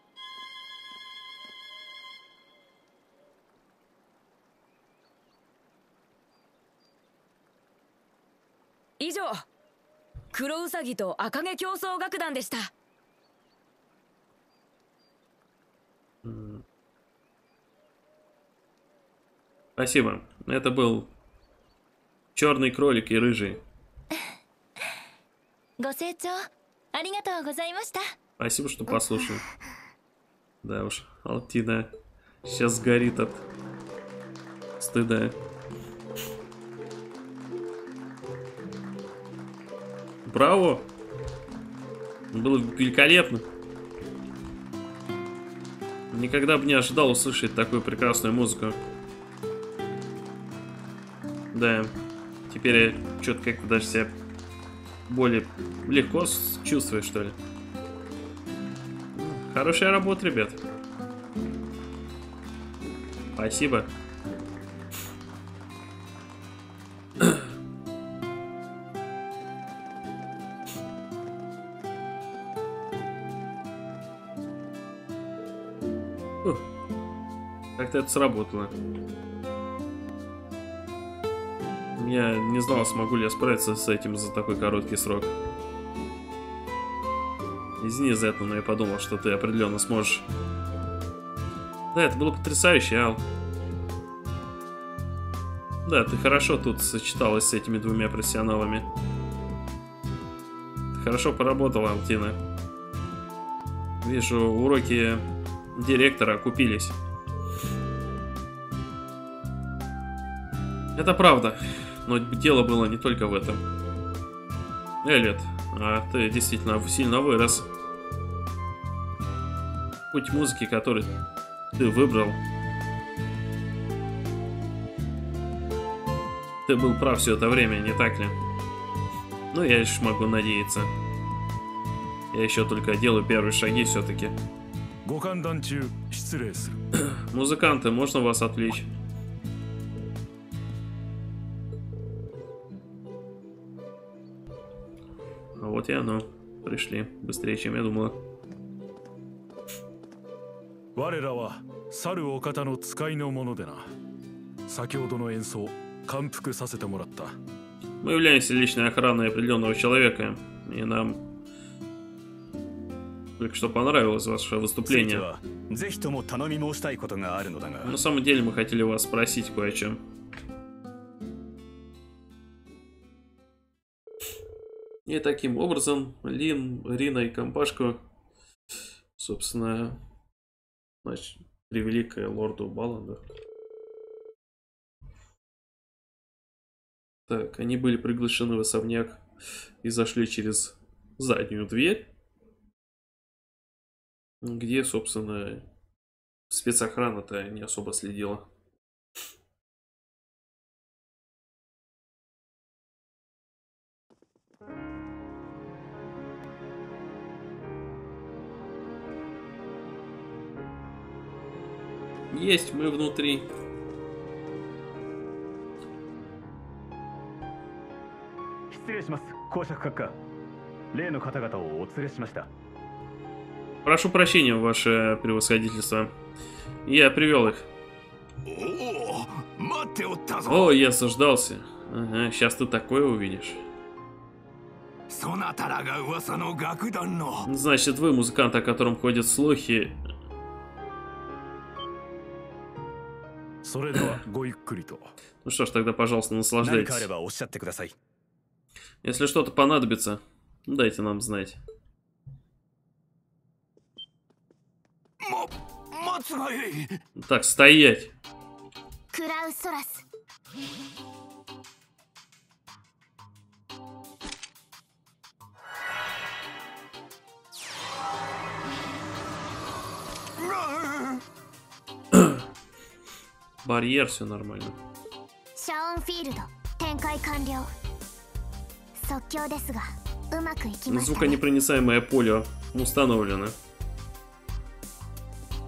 Спасибо. Это был черный кролик и рыжий. Спасибо, что послушал. Да уж, Алтина сейчас сгорит от стыда. Браво! Было великолепно. Никогда бы не ожидал услышать такую прекрасную музыку. Да, теперь я что-то как-то даже себя более легко чувствую, что ли. Хорошая работа, ребят. Спасибо. Как-то это сработало. Я не знал, смогу ли я справиться с этим за такой короткий срок. Извини за это, но я подумал, что ты определенно сможешь. Да, это было потрясающе, Ал. Да, ты хорошо тут сочеталась с этими двумя профессионалами. Ты хорошо поработала, Алтина. Вижу, уроки директора окупились. Это правда, но дело было не только в этом. Эллиот, а ты действительно сильно вырос. Путь музыки, который ты выбрал. Ты был прав все это время, не так ли? Ну, я лишь могу надеяться. Я еще только делаю первые шаги все-таки. Музыканты, можно вас отвлечь? А вот и оно. Пришли. Быстрее, чем я думала. Мы являемся личной охраной определенного человека, и нам только что понравилось ваше выступление. На самом деле мы хотели вас спросить кое о чем. И таким образом Лин, Рина и компашку, собственно, значит, привели к лорду Баланду. Так, они были приглашены в особняк и зашли через заднюю дверь, где, собственно, спецохрана-то не особо следила. Есть, мы внутри. Прошу прощения, ваше превосходительство. Я привел их. О, я заждался. Ага, сейчас ты такое увидишь. Значит, вы музыкант, о котором ходят слухи. Ну что ж, тогда, пожалуйста, наслаждайтесь. Если что-то понадобится, дайте нам знать. Так, стоять. Барьер, все нормально. Звуконепроницаемое поле установлено.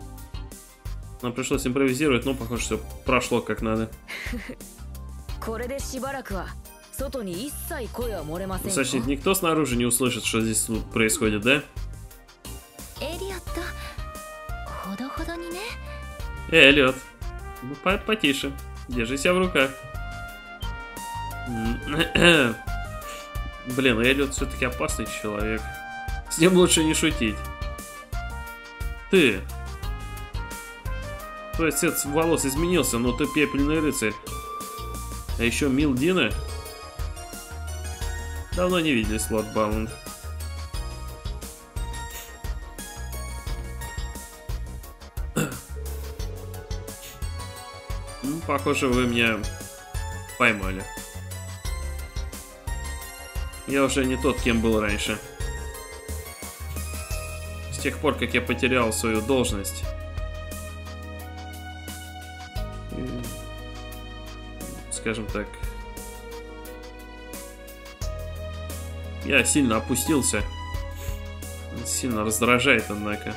Нам пришлось импровизировать, но, похоже, все прошло как надо. Значит, никто снаружи не услышит, что здесь происходит, да? Эй, Эллиот, ну, потише, держи себя в руках. Блин, Эллиот все-таки опасный человек. С ним лучше не шутить. Ты. Твой цвет волос изменился, но ты пепельный рыцарь. А еще Милдина. Давно не виделись, Лорд Баланд. Ну, похоже, вы меня поймали. Я уже не тот, кем был раньше. С тех пор, как я потерял свою должность. Скажем так, я сильно опустился. Сильно раздражает, однако.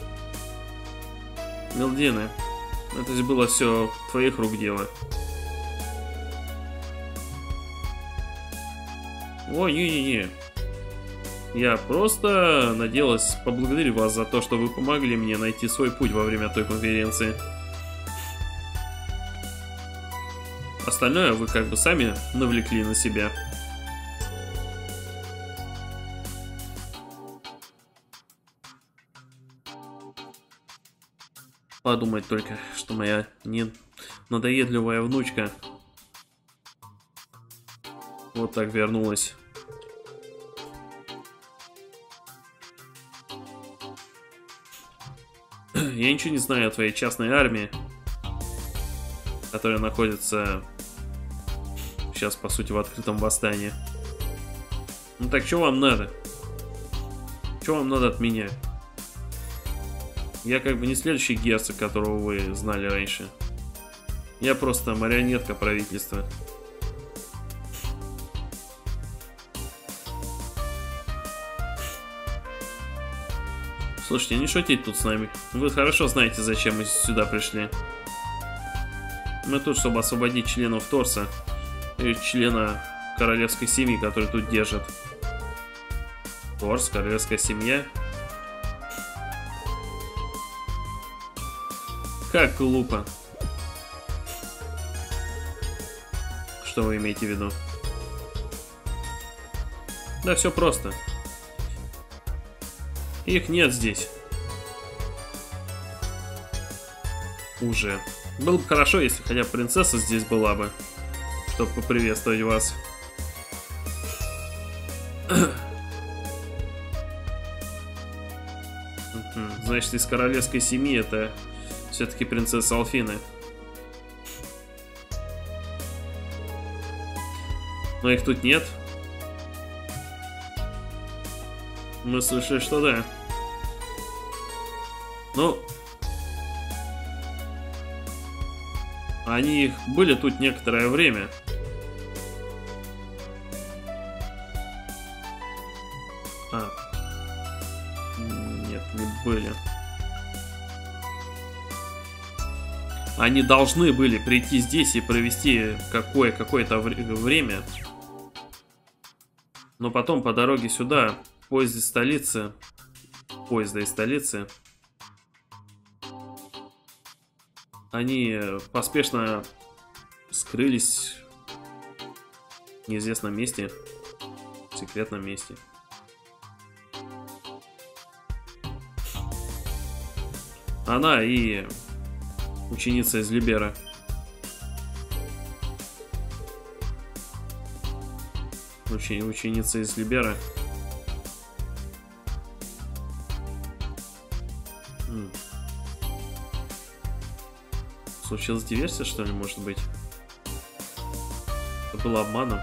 Милдина, это же было все твоих рук дело. Ой, не-не-не. Я просто надеялась поблагодарить вас за то, что вы помогли мне найти свой путь во время той конференции. Остальное вы как бы сами навлекли на себя. Подумать только, что моя не надоедливая внучка вот так вернулась. Я ничего не знаю о твоей частной армии, которая находится сейчас, по сути, в открытом восстании. Ну так, что вам надо? Что вам надо от меня? Я как бы не следующий герцог, которого вы знали раньше. Я просто марионетка правительства. Слушайте, не шутите тут с нами. Вы хорошо знаете, зачем мы сюда пришли. Мы тут, чтобы освободить членов Торса. Или члена королевской семьи, который тут держит. Торс, королевская семья. Как глупо. Что вы имеете в виду? Да, все просто. Их нет здесь. Уже. Было бы хорошо, если хотя бы принцесса здесь была бы, чтобы поприветствовать вас. Значит, из королевской семьи это все-таки принцесса Алфины. Но их тут нет. Мы слышали, что да. Ну, они были тут некоторое время. А. Нет, не были. Они должны были прийти здесь и провести какое- какое-то время. Но потом по дороге сюда, в поезде столицы, поезда из столицы, они поспешно скрылись в неизвестном месте, в секретном месте. Она и ученица из Либера. Учи, ученица из Либера. М. Случилась диверсия, что ли, может быть? Это было обманом.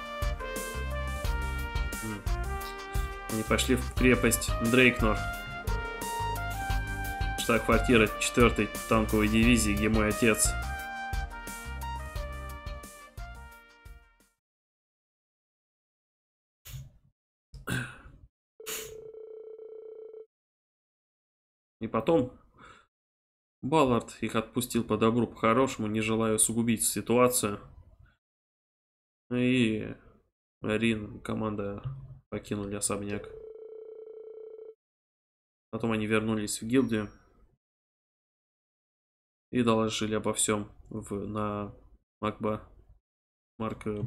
М. Они пошли в крепость Дрейкнор. Штаб-квартира четвёртой танковой дивизии, где мой отец. И потом Баллард их отпустил по добру, по хорошему, не желая усугубить ситуацию. И Рин, команда покинули особняк. Потом они вернулись в гильдию и доложили обо всем в, на Макба. Марка...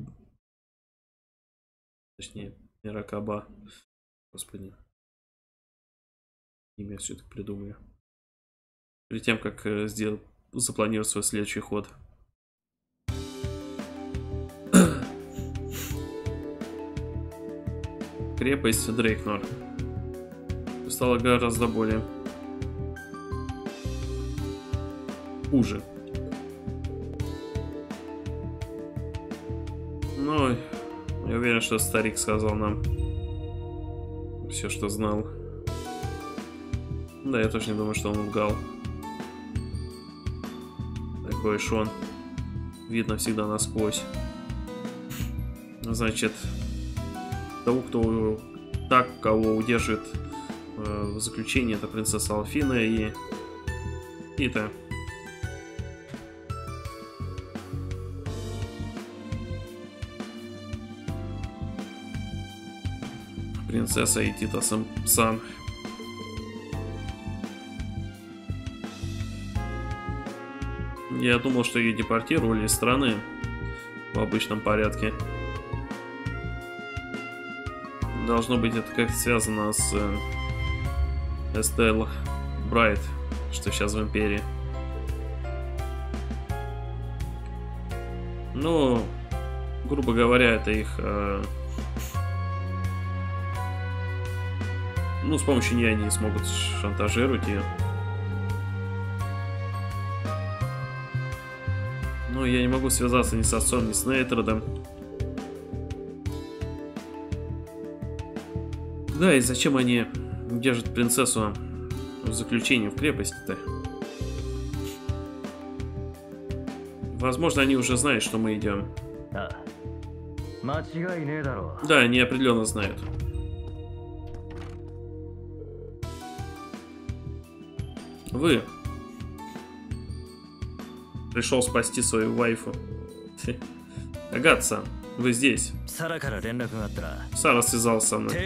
Точнее, Миракаба. Господи. Имя все-таки придумали. Перед тем, как э, сделать, запланировать свой следующий ход. Крепость Дрейкнор стала гораздо более хуже. Но я уверен, что старик сказал нам все, что знал. Да, я тоже не думаю, что он лгал. Такой уж он. Видно всегда насквозь. Значит, того, кто так, кого удерживает э, в заключении, это принцесса Алфина и Тита. Принцесса и Тита Сан. Я думал, что ее депортировали из страны в обычном порядке. Должно быть, это как-то связано с э, Эстел Брайт, что сейчас в Империи. Ну, грубо говоря, это их... Э, ну, с помощью нее они смогут шантажировать ее. Но я не могу связаться ни с отцом, ни с Нейтродом. Да, и зачем они держат принцессу в заключении в крепости-то? Возможно, они уже знают, что мы идем. Да, они определенно знают. Вы пришел спасти свою вайфу. Агат-сан, вы здесь. Сара связалась со мной.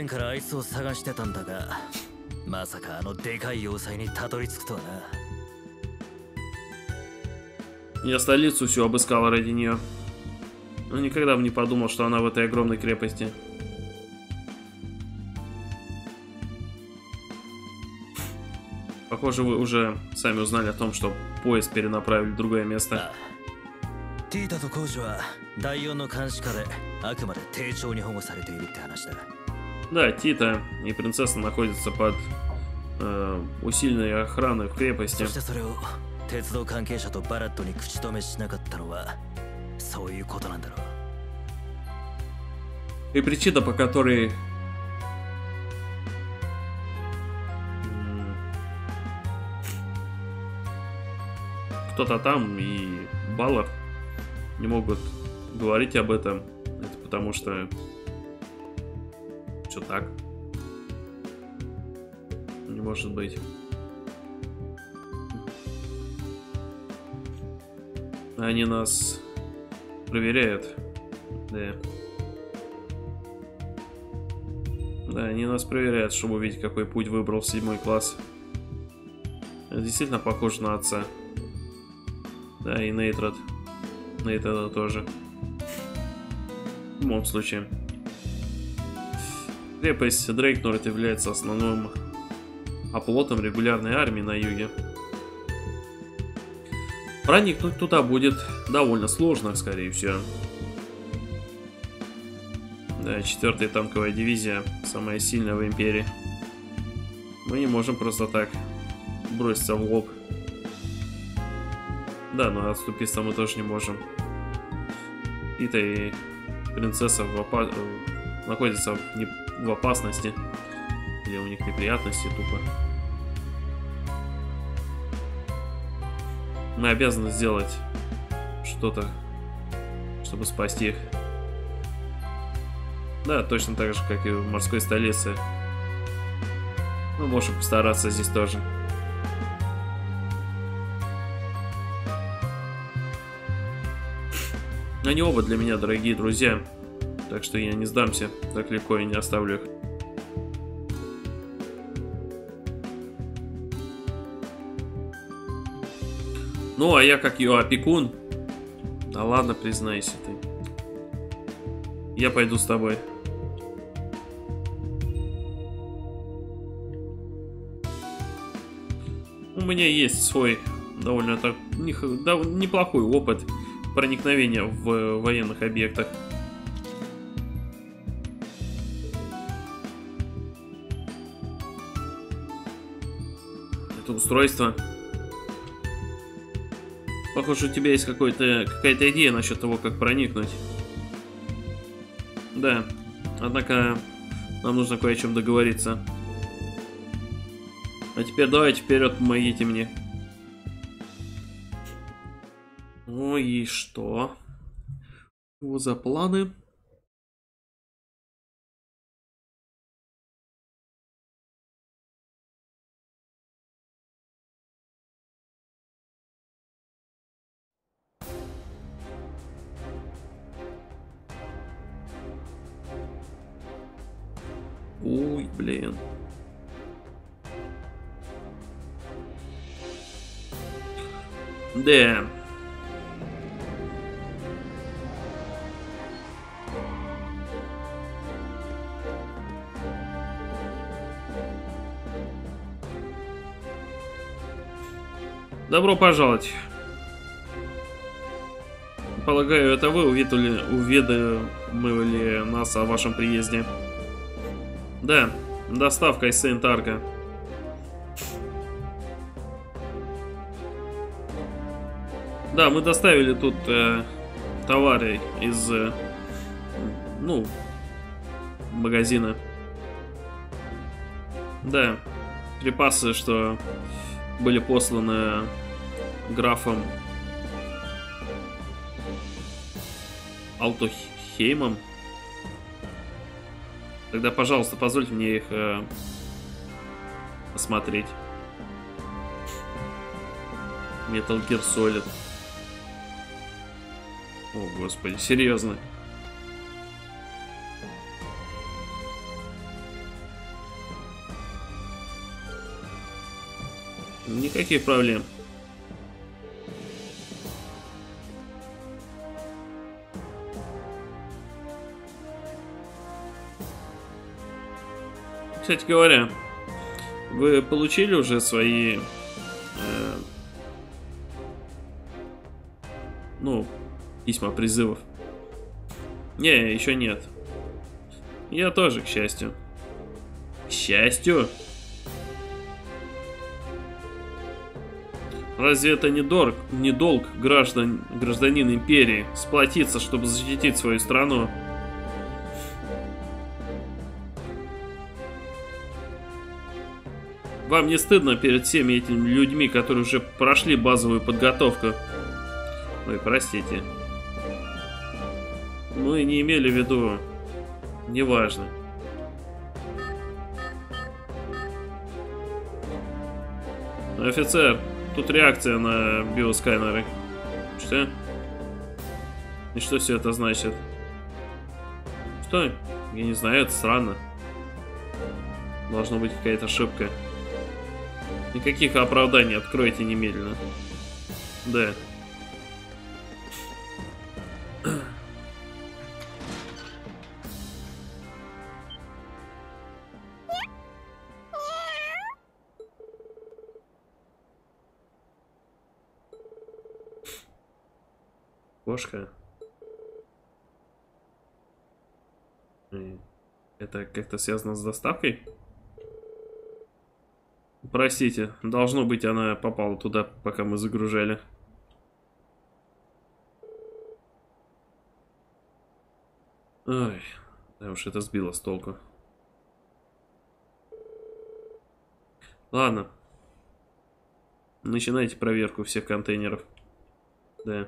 Я столицу всю обыскал ради нее. Но никогда бы не подумал, что она в этой огромной крепости. Похоже, вы уже сами узнали о том, что поезд перенаправили в другое место. Да, Тита и принцесса находятся под э, усиленной охраной в крепости. И причина, по которой кто-то там и Баллард не могут говорить об этом, это потому что что так не может быть. Они нас проверяют. Да. Да, они нас проверяют, чтобы увидеть, какой путь выбрал седьмой класс. Это действительно похоже на отца. Да, и Нейтрод. Нейтрод тоже. В любом случае. Крепость Дрейкнор является основным оплотом регулярной армии на юге. Проникнуть туда будет довольно сложно, скорее всего. Да, четвертая танковая дивизия, самая сильная в Империи. Мы не можем просто так броситься в лоб. Да, но отступиться мы тоже не можем. Тита и принцесса в опа... находятся в, не... в опасности. Или у них неприятности тупо. Мы обязаны сделать что-то, чтобы спасти их. Да, точно так же, как и в морской столице. Мы можем постараться здесь тоже. Они оба для меня дорогие друзья, так что я не сдамся так легко и не оставлю их. Ну, а я как ее опекун... Да ладно, признайся ты. Я пойду с тобой. У меня есть свой довольно так неплохой опыт проникновения в военных объектах. Это устройство. Похоже, у тебя есть какой-то какая-то идея насчет того, как проникнуть. Да, однако нам нужно кое о чем договориться. А теперь давайте вперед, помогите мне. Ой, и что? Что за планы? Ой, блин. Да. Добро пожаловать. Полагаю, это вы уведомили, уведомили нас о вашем приезде. Да, доставка из Сент-Арка. Да, мы доставили тут э, товары из, э, ну, магазина. Да, припасы, что были посланы графом Алтохеймом. Тогда, пожалуйста, позвольте мне их э, посмотреть. Metal Gear Solid. О, господи, серьезно. Никаких проблем. Кстати говоря, вы получили уже свои, э, ну, письма призывов? Не, еще нет. Я тоже, к счастью. К счастью? Разве это не долг, не долг граждан, гражданин империи сплотиться, чтобы защитить свою страну? Вам не стыдно перед всеми этими людьми, которые уже прошли базовую подготовку? Ой, простите. Мы не имели в виду... Неважно. Офицер, тут реакция на биосканеры. Что? И что все это значит? Что? Я не знаю, это странно. Должна быть какая-то ошибка. Никаких оправданий, откройте немедленно. Да. Кошка. Это как-то связано с доставкой? Простите, должно быть, она попала туда, пока мы загружали. Ой, да уж это сбило с толку. Ладно. Начинайте проверку всех контейнеров. Да.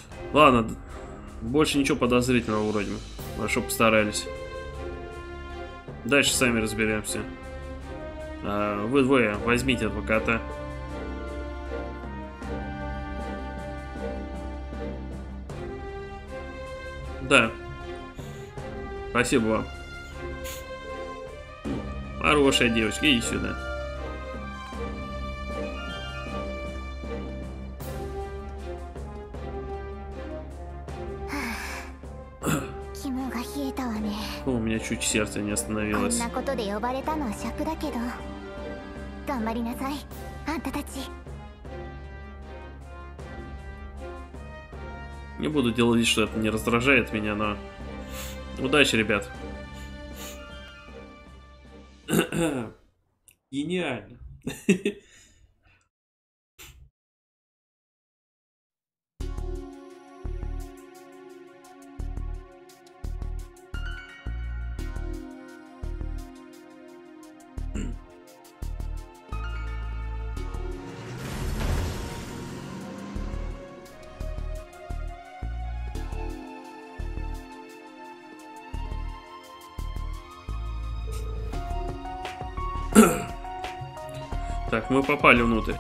Ладно, больше ничего подозрительного вроде бы. Хорошо постарались. Дальше сами разберемся. А, вы двое возьмите этого кота. Да. Спасибо вам. Хорошая девочка, иди сюда. О, у меня чуть сердце не остановилось. Не буду делать вид, что это не раздражает меня, но... Удачи, ребят. Гениально. Так, мы попали внутрь.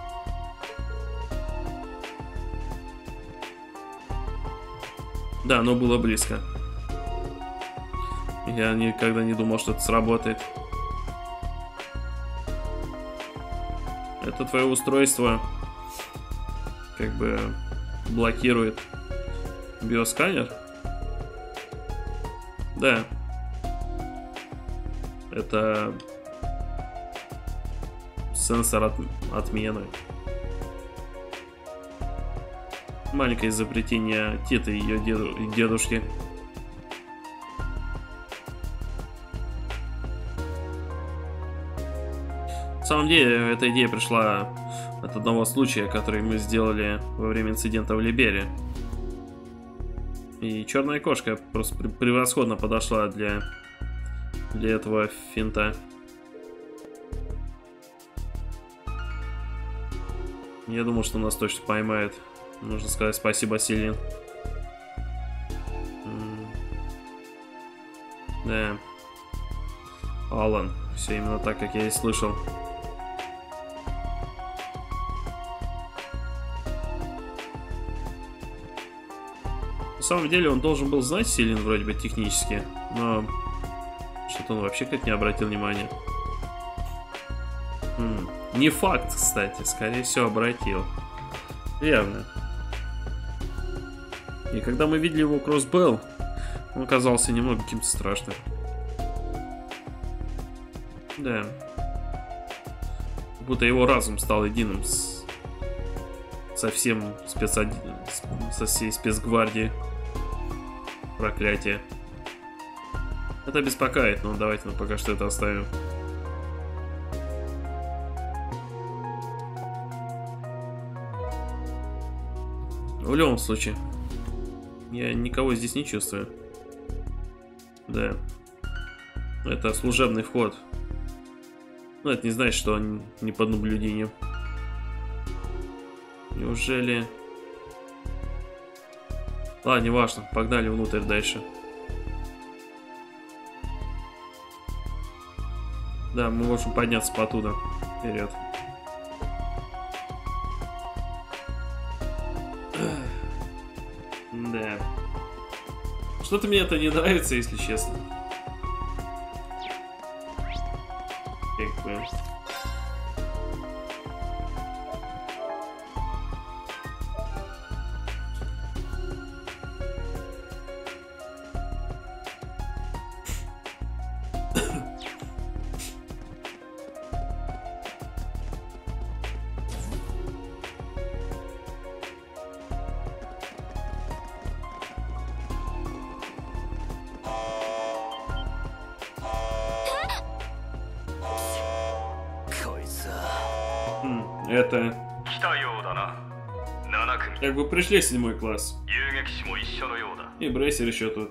Да, но было близко. Я никогда не думал, что это сработает. Это твое устройство как бы блокирует биосканер. Да. Это сенсор от, отмены. Маленькое изобретение Титы и ее деду, и дедушки. На самом деле, эта идея пришла от одного случая, который мы сделали во время инцидента в Либере. И черная кошка просто превосходно подошла для, для этого финта. Я думал, что нас точно поймают. Нужно сказать спасибо, Селин. Да. Алан. Все именно так, как я и слышал. На самом деле он должен был знать Селин вроде бы технически, но что-то он вообще как-то не обратил внимания. М-м. Не факт, кстати, скорее всего обратил. Явно. И когда мы видели его Кроссбелл, он казался немного каким-то страшным. Да. Будто его разум стал единым с... со всем спецод... со всей спецгвардией. Проклятие. Это беспокоит, но давайте мы пока что это оставим. В любом случае, я никого здесь не чувствую. Да. Это служебный вход. Но это не значит, что он не под наблюдением. Неужели... Ладно, неважно. Погнали внутрь дальше. Да, мы можем подняться потуда. Вперед. Да. Что-то мне это не нравится, если честно. Как бы. Это... Как бы пришли седьмой класс. И Брейсер еще тут.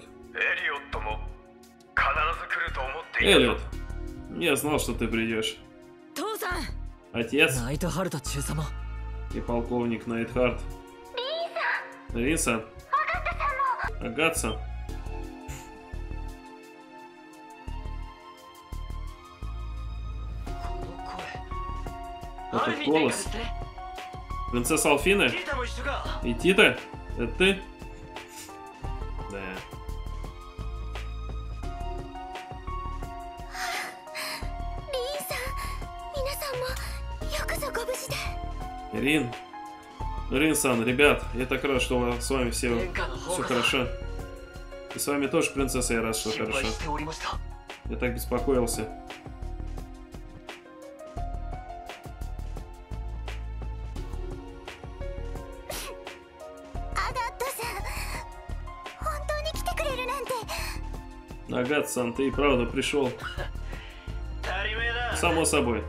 Эллиот, я знал, что ты придешь. Отец и полковник Найтхарт. Риса. Агатса. Этот голос. Принцесса Алфина? И Тита? Это ты? Да. Рин. Рин-сан, ребят, я так рад, что с вами все, все хорошо. И с вами тоже, принцесса, я рад, что хорошо. Я так беспокоился. Агат-сан, ты и правда пришел. Само собой.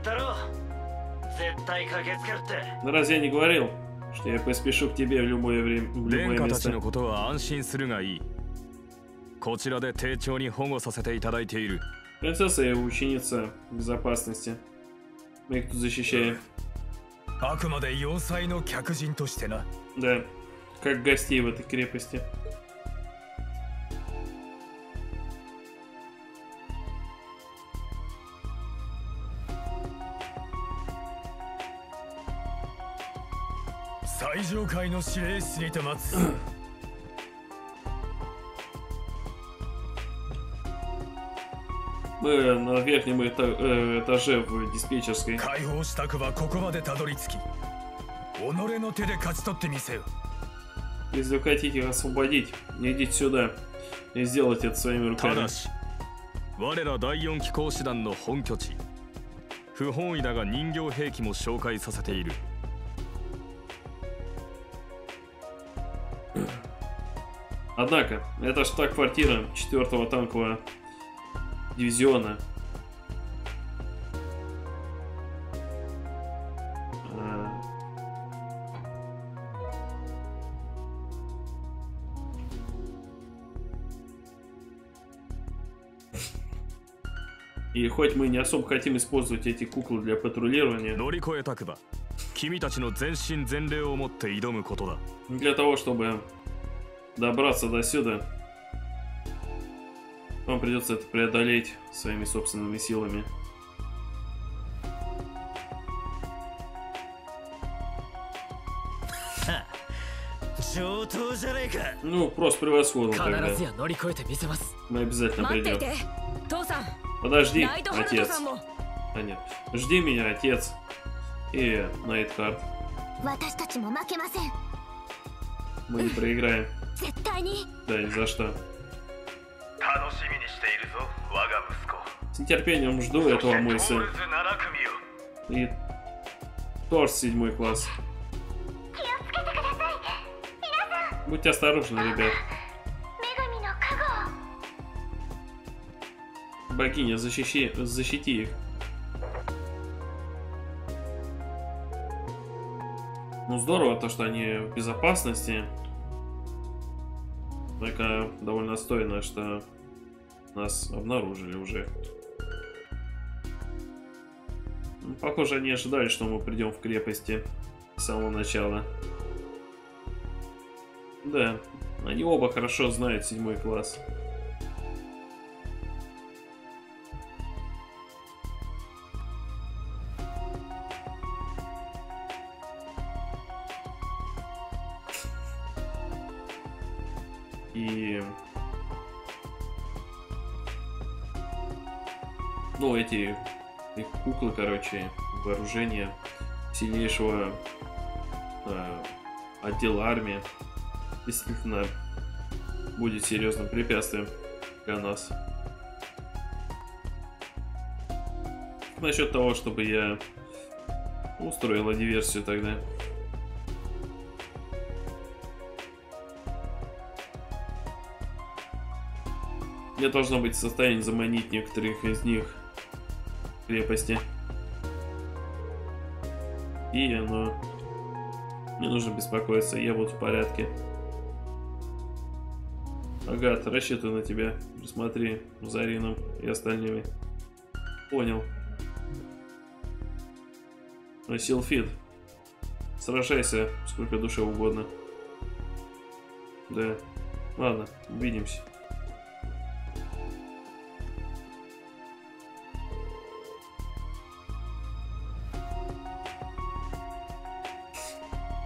Но разве я не говорил, что я поспешу к тебе в любое время, в любое место? Принцесса и ученица безопасности. Мы их тут защищаем. Да, как гостей в этой крепости. Мы на верхнем этаже в диспетчерской. Если вы хотите их освободить, идите сюда и сделайте это своими руками. Однако, это штаб-квартира четвёртого танкового дивизиона. А... И хоть мы не особо хотим использовать эти куклы для патрулирования, для того, чтобы добраться до сюда, вам придется это преодолеть своими собственными силами. Ну, просто превосходно тогда. Мы обязательно придем. Подожди, отец. А нет, жди меня, отец. И Найткард. Мы не проиграем. Да, ни за что. С нетерпением жду этого, мой сын. И Торс, седьмой класс. Будьте осторожны, ребят. Богиня, защищи, защити их. Ну здорово то, что они в безопасности. Только довольно стойно, что нас обнаружили уже. Ну, похоже, они ожидали, что мы придем в крепости с самого начала. Да, они оба хорошо знают седьмой класс. И... Ну, эти их куклы, короче, вооружение сильнейшего э, отдела армии действительно будет серьезным препятствием для нас. Насчет того, чтобы я устроила диверсию тогда. Я должна быть в состоянии заманить некоторых из них в крепости. И, ну, не нужно беспокоиться, я буду в порядке. Агат, рассчитываю на тебя. Присмотри за Рином и остальными. Понял. Силфид, сражайся сколько душе угодно. Да. Ладно, увидимся.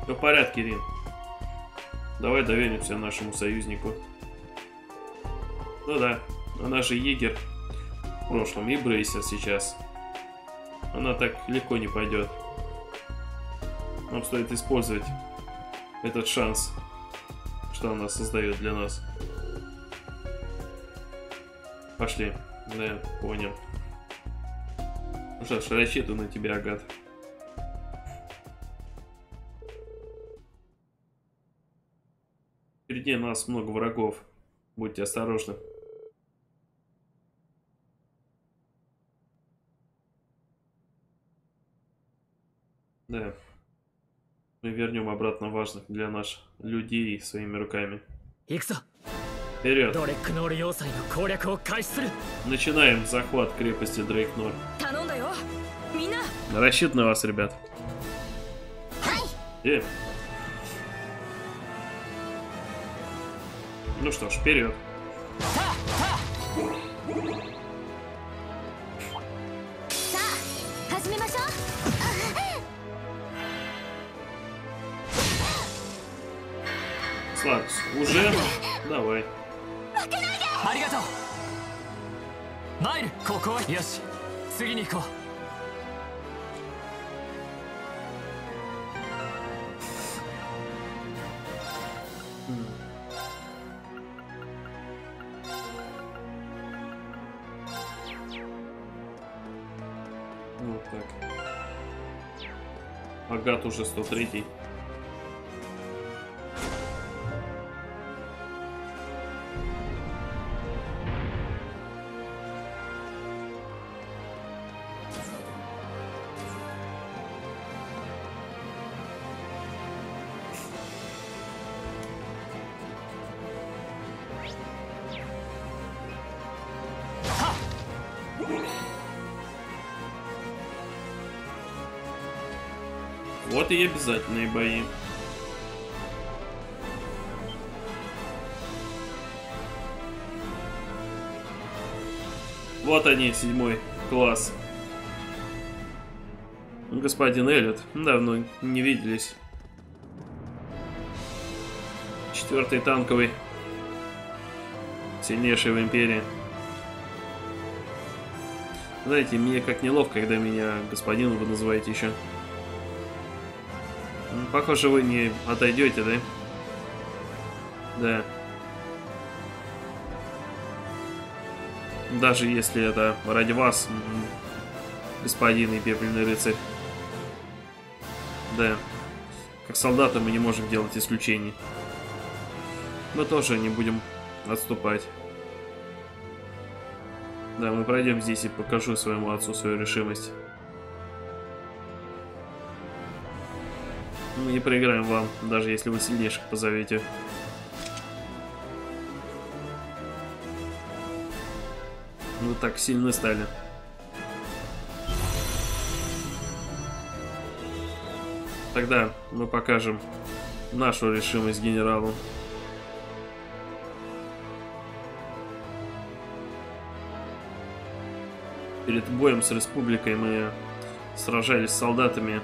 Все в порядке, Рин. Давай доверимся нашему союзнику. Ну да, она же егерь в прошлом и брейсер сейчас. Она так легко не пойдет. Нам стоит использовать этот шанс, что она создает для нас. Пошли. Да, понял. Ну что ж, рассчитываю на тебя, Агат. Впереди нас много врагов. Будьте осторожны. Да. Мы вернем обратно важных для нас людей своими руками. Вперед! Начинаем захват крепости Дрейкнор. Рассчитываю на вас, ребят. Э. Ну что ж, вперед. Слакс, уже? Давай. Вот так. Агат уже сто третий. Вот и обязательные бои. Вот они, седьмой класс. Господин Эллиот, давно не виделись. Четвертый танковый. Сильнейший в империи. Знаете, мне как неловко, когда меня господином вы называете еще. Похоже, вы не отойдете, да? Да. Даже если это ради вас, господин и пепельный рыцарь. Да. Как солдаты мы не можем делать исключений. Мы тоже не будем отступать. Да, мы пройдем здесь и покажу своему отцу свою решимость. Мы не проиграем вам, даже если вы сильнейших позовете. Вы так сильны стали. Тогда мы покажем нашу решимость генералу. Перед боем с республикой мы сражались с солдатами,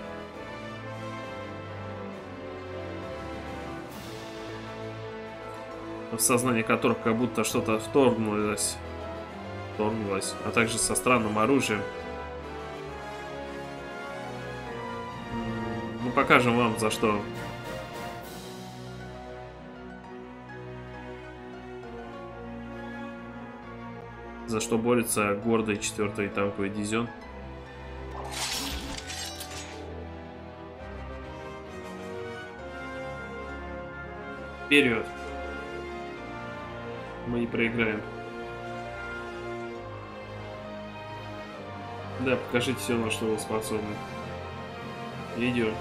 в сознание которых как будто что-то вторгнулось, вторгнулось, а также со странным оружием. Мы покажем вам, за что. За что борется гордый четвертый танковый дивизион. Вперед! Мы не проиграем. Да, покажите все, на что вы способны. Идем.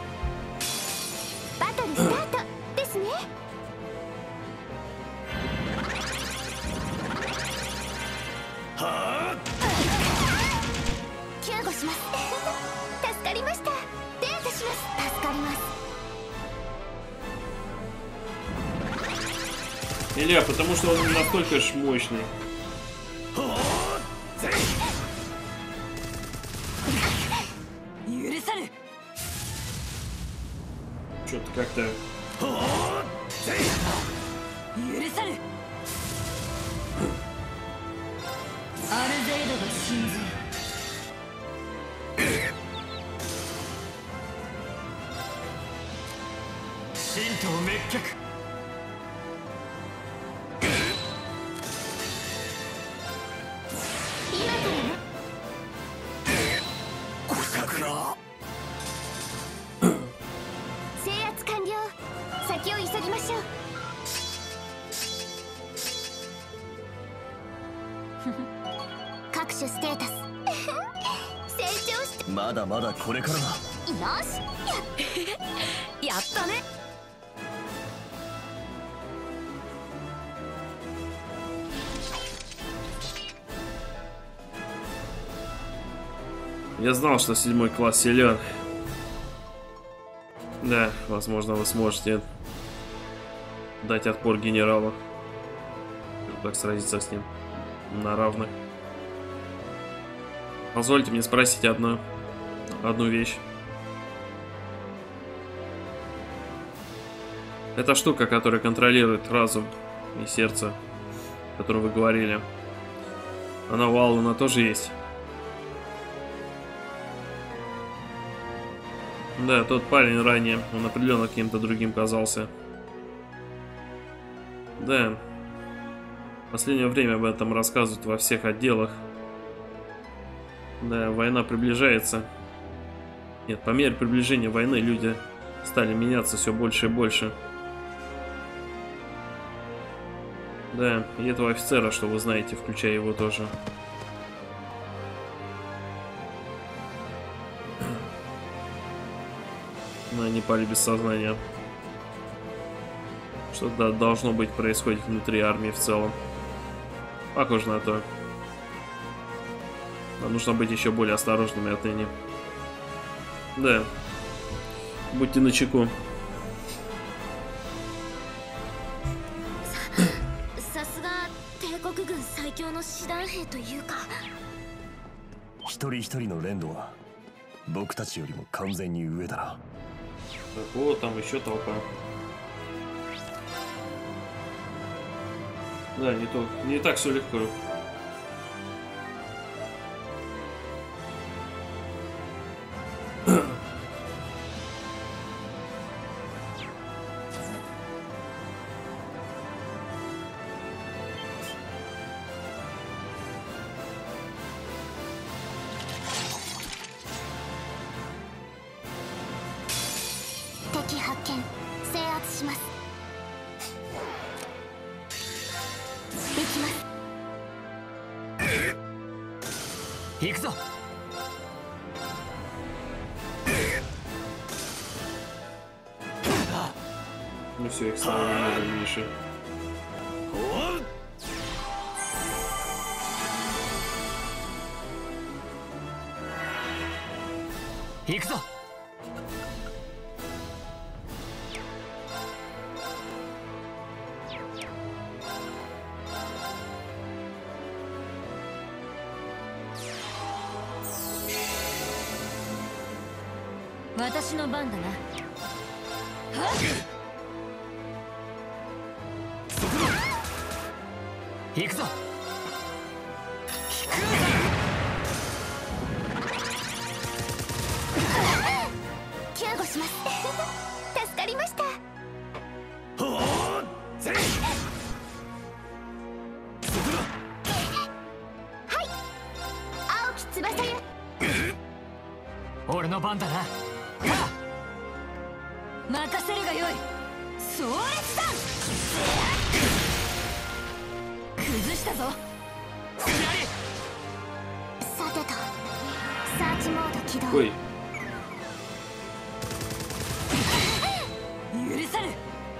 Илья, потому что он не настолько ж мощный. Что как-то... まだまだこれからだ。よしやったね。 Я знал, что седьмой класс силен. Да, возможно, вы сможете дать отпор генералу. Так сразиться с ним на равных. Позвольте мне спросить одну, одну вещь. Эта штука, которая контролирует разум и сердце, о которой вы говорили, она у Алана тоже есть? Да, тот парень ранее, он определенно каким-то другим казался. Да. В последнее время об этом рассказывают во всех отделах. Да, война приближается. Нет, по мере приближения войны люди стали меняться все больше и больше. Да, и этого офицера, что вы знаете, включая его тоже. Но они пали без сознания. Что-то должно быть происходит внутри армии в целом. Похоже на то. Нам нужно быть еще более осторожными отныне. Да. Будьте начеку. О, там еще толпа. Да, не то, не так все легко. Ну все, их стало немного меньше. Ваташиの番だな。行くぞ。救護します。助かりました。はい。青き翼よ。 俺の番だな。 任せるがよい。壮烈だ。崩したぞ。さてと、サーチモード起動。許さぬ。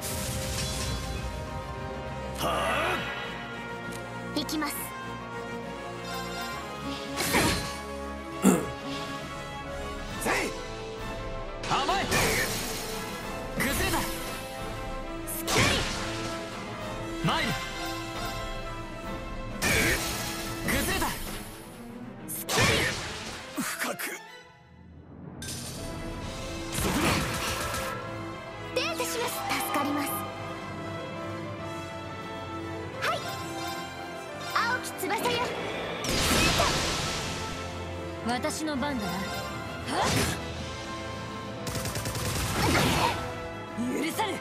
行きます。 甘い。崩れだ。 スキャリマイル。崩れだ。 スキャリ深く私の番だな。許さぬ。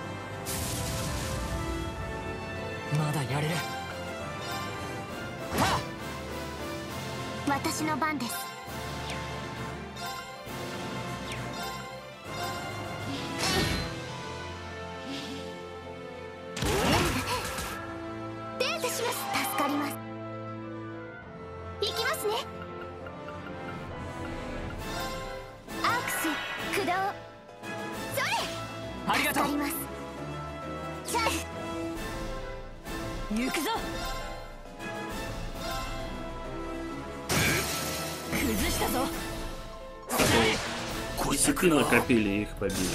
まだやれる。 私の番です。デートします。助かります。行きますね。アークス駆動。それ。 ありがとう。 助かります。チャー行くぞ。崩したぞ。 Действительно накопили их побили.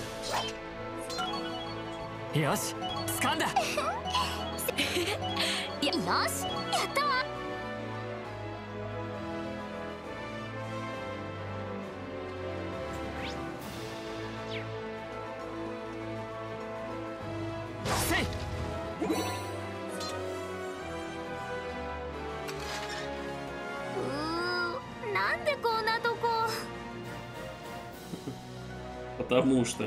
よし、掴んだ。 いや、よし、やったわ。 せい。 うー、なんでこんなとこ。 Потому что.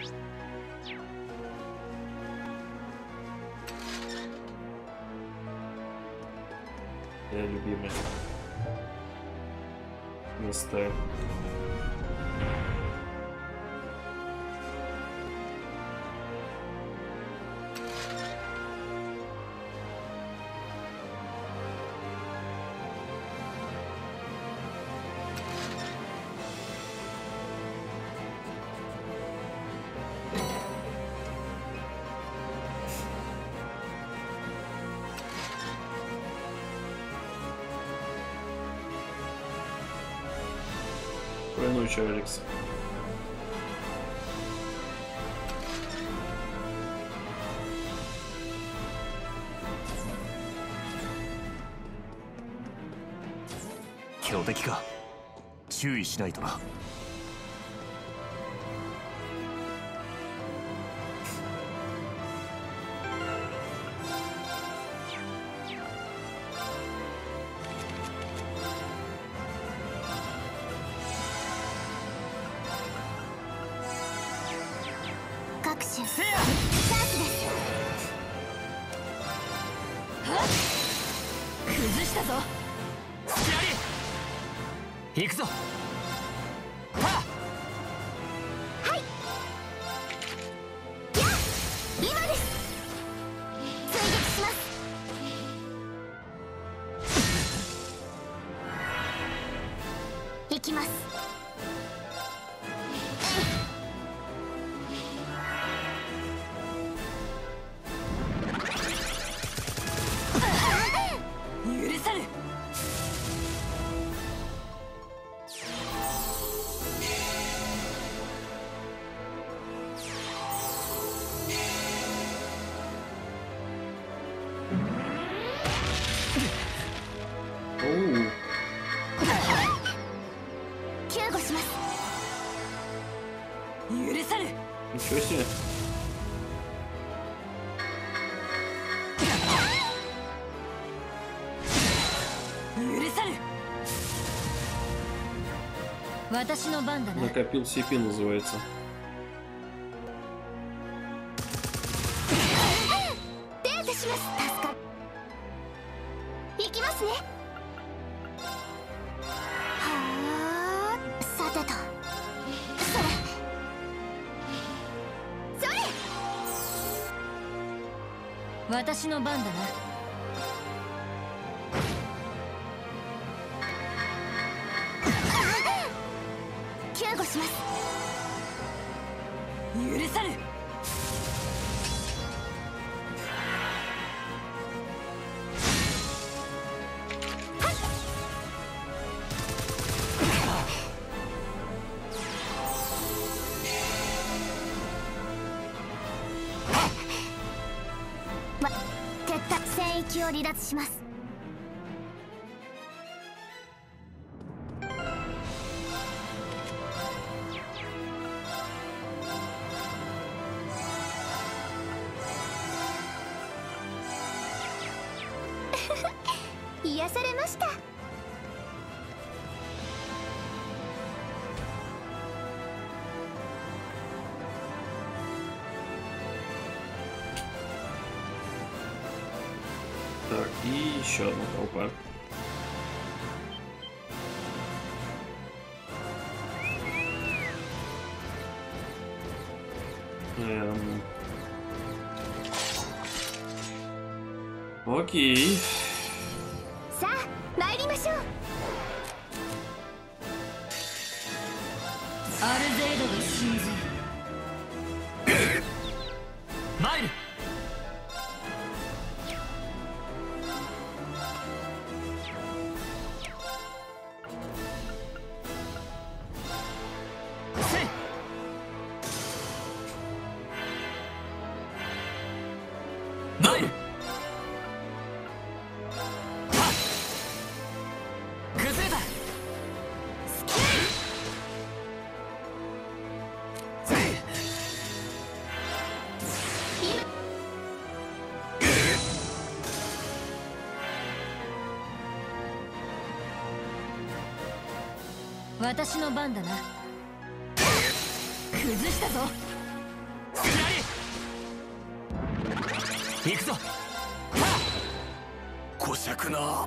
Я любимая. Места. Спокойной ночи, Алекс. 強敵か。注意しないとな。 各種チャンスです。 崩したぞ。隙あり。行くぞ。ははい。やあ、今です。追撃します。行きます。 許さぬ。 Оу. 救護します。 許さぬ。 Ничего себе. 許さぬ。 私の番だな。 Накопил си пи называется. デートします。助かる。行きますね。はあ、さてと。それ。それ。私の番だな。救護します。 許さぬ。 ま、撤退戦域を離脱します。癒されました。 И еще одна толпа. Эм... Окей. さあ参りましょう。 アルゼイドが信ずる。参る。せい。参る。崩れた。私の番だな。崩したぞ。行くぞ。 こしゃくな。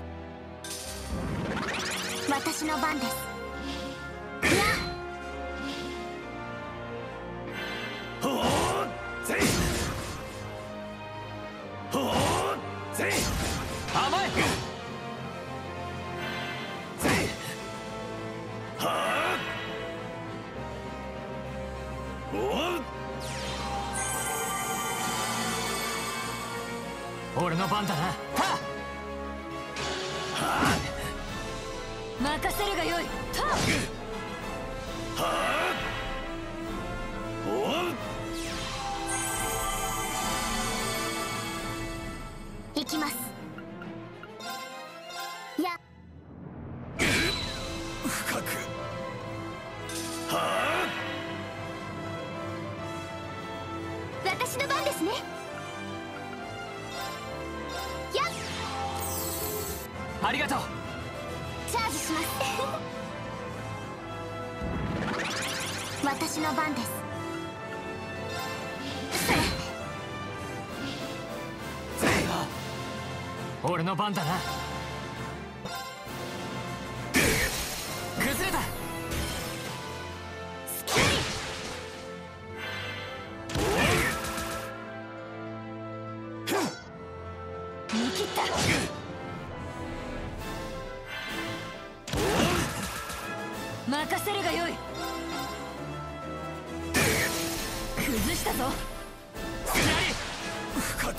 私の番です。 ほーぜいほーぜい甘い。 ぜいはーおー俺の番だな。はは任せるがよい。たーはーおー行きます。いや深くは私の番ですね。やっありがとう。 チャージします。私の番です。 俺の番だな。崩れた。見切った。任せるがよい。崩したぞ。 深く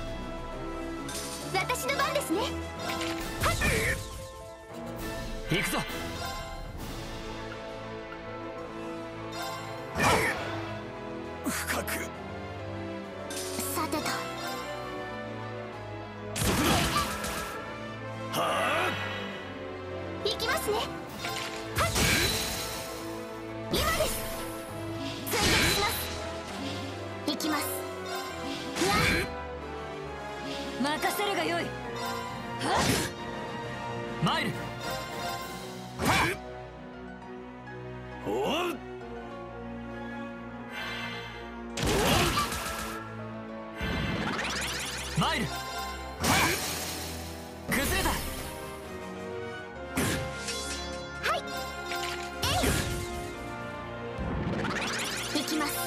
私の番ですね。はっ行くぞ。 深くさてとは行きますね。はっ今です。追撃します。行きます。いや任せるがよい。はっ参る。 ーおー参る。崩れた。 はいえい行きます。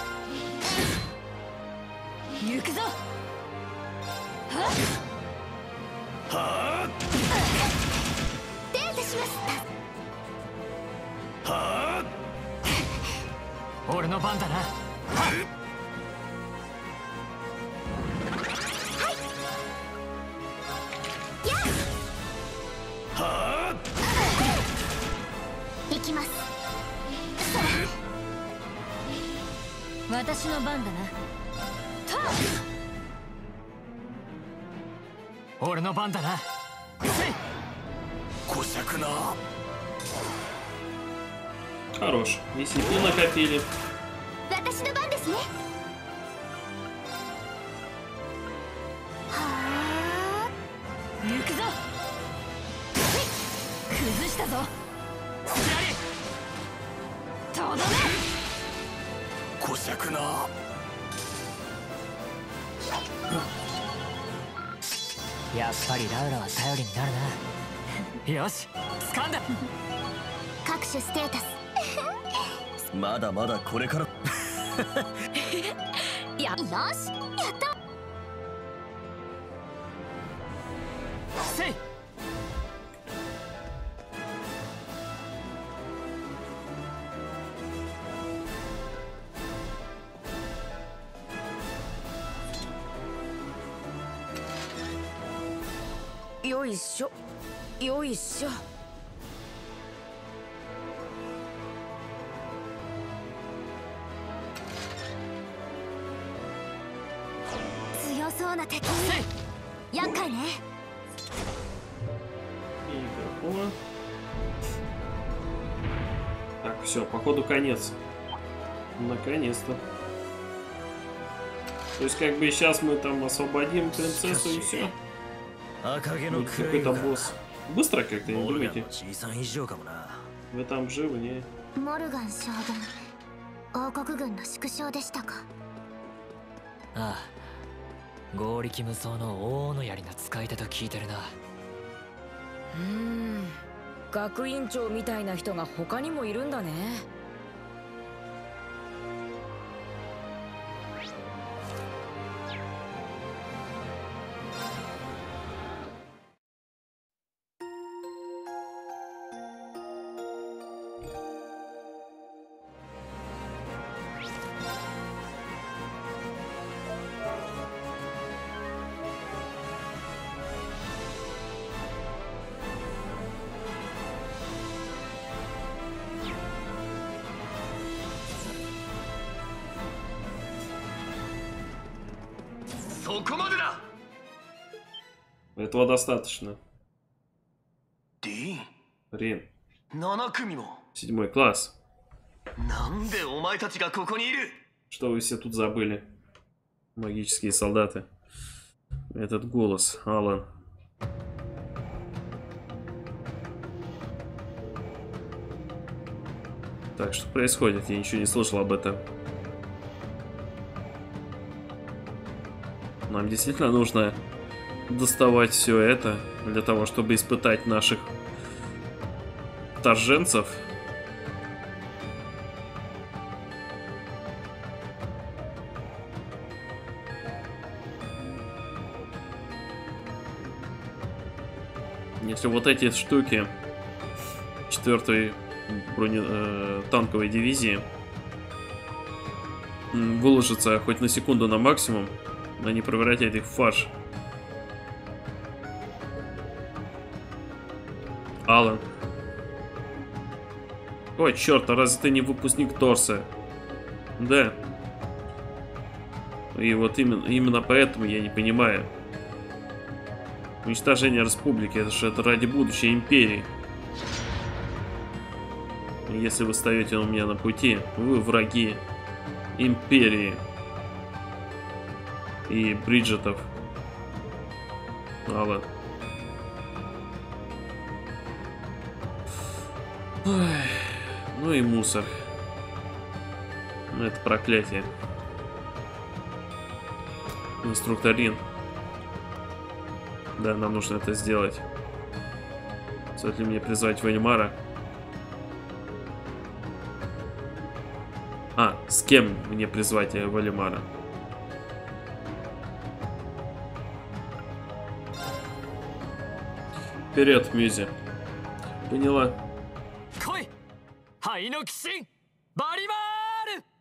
行くぞ。はっは手当てします。 ーは俺の番だな。 やーは行きます。 私の番だな。俺の番だな。せい。 ーこしゃくな。 Хорош. Десятку накопили. 私の番ですね。は行くぞ。崩したぞ。とどめ。 こしゃくな。 やっぱりラウラは頼りになるな。よし、掴んだ。 各種ステータスまだまだこれからやよし、やったせい。 よいしょよいしょ。 強そうな敵厄介ね。 И готово. Так, все, походу конец. Наконец-то. То есть как бы сейчас мы там освободим принцессу и все. Будет какой-то босс. Быстро как-то, не думаете? Вы там живы, не? モルガン将軍、王国軍の縮小でしたか。 ああ、合力無双の王の槍が使い手と聞いてるな。 うーん、学院長みたいな人が他にもいるんだね。 Этого достаточно. ディーン Рин. なな組も Седьмой класс. なんでお前たちがここにいる Что вы все тут забыли? Магические солдаты. Этот голос, Алан. Так, что происходит? Я ничего не слышал об этом. Нам действительно нужно доставать все это для того, чтобы испытать наших вторженцев. Если вот эти штуки четвертой броне, э, танковой дивизии выложатся хоть на секунду на максимум, они превратят их в фарш. Алан. Ой, черт, а разве ты не выпускник Торса? Да. И вот именно, именно поэтому я не понимаю. Уничтожение республики, это же это ради будущей империи. И если вы встаете у меня на пути, вы враги империи и Бриджетов. Алан. Ой, ну и мусор. Ну это проклятие. Инструктор Рин. Да, нам нужно это сделать. Стоит ли мне призвать Вальмара? А, с кем мне призвать Вальмара? Вперед, Мюзи. Поняла. 来い、灰の鬼神バリマール。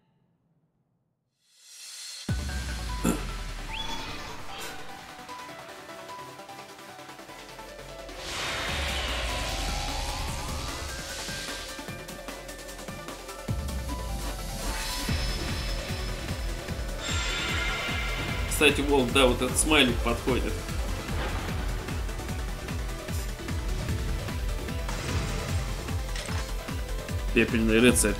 Кстати, Волк, да, вот этот смайлик подходит. Пепельный рыцарь.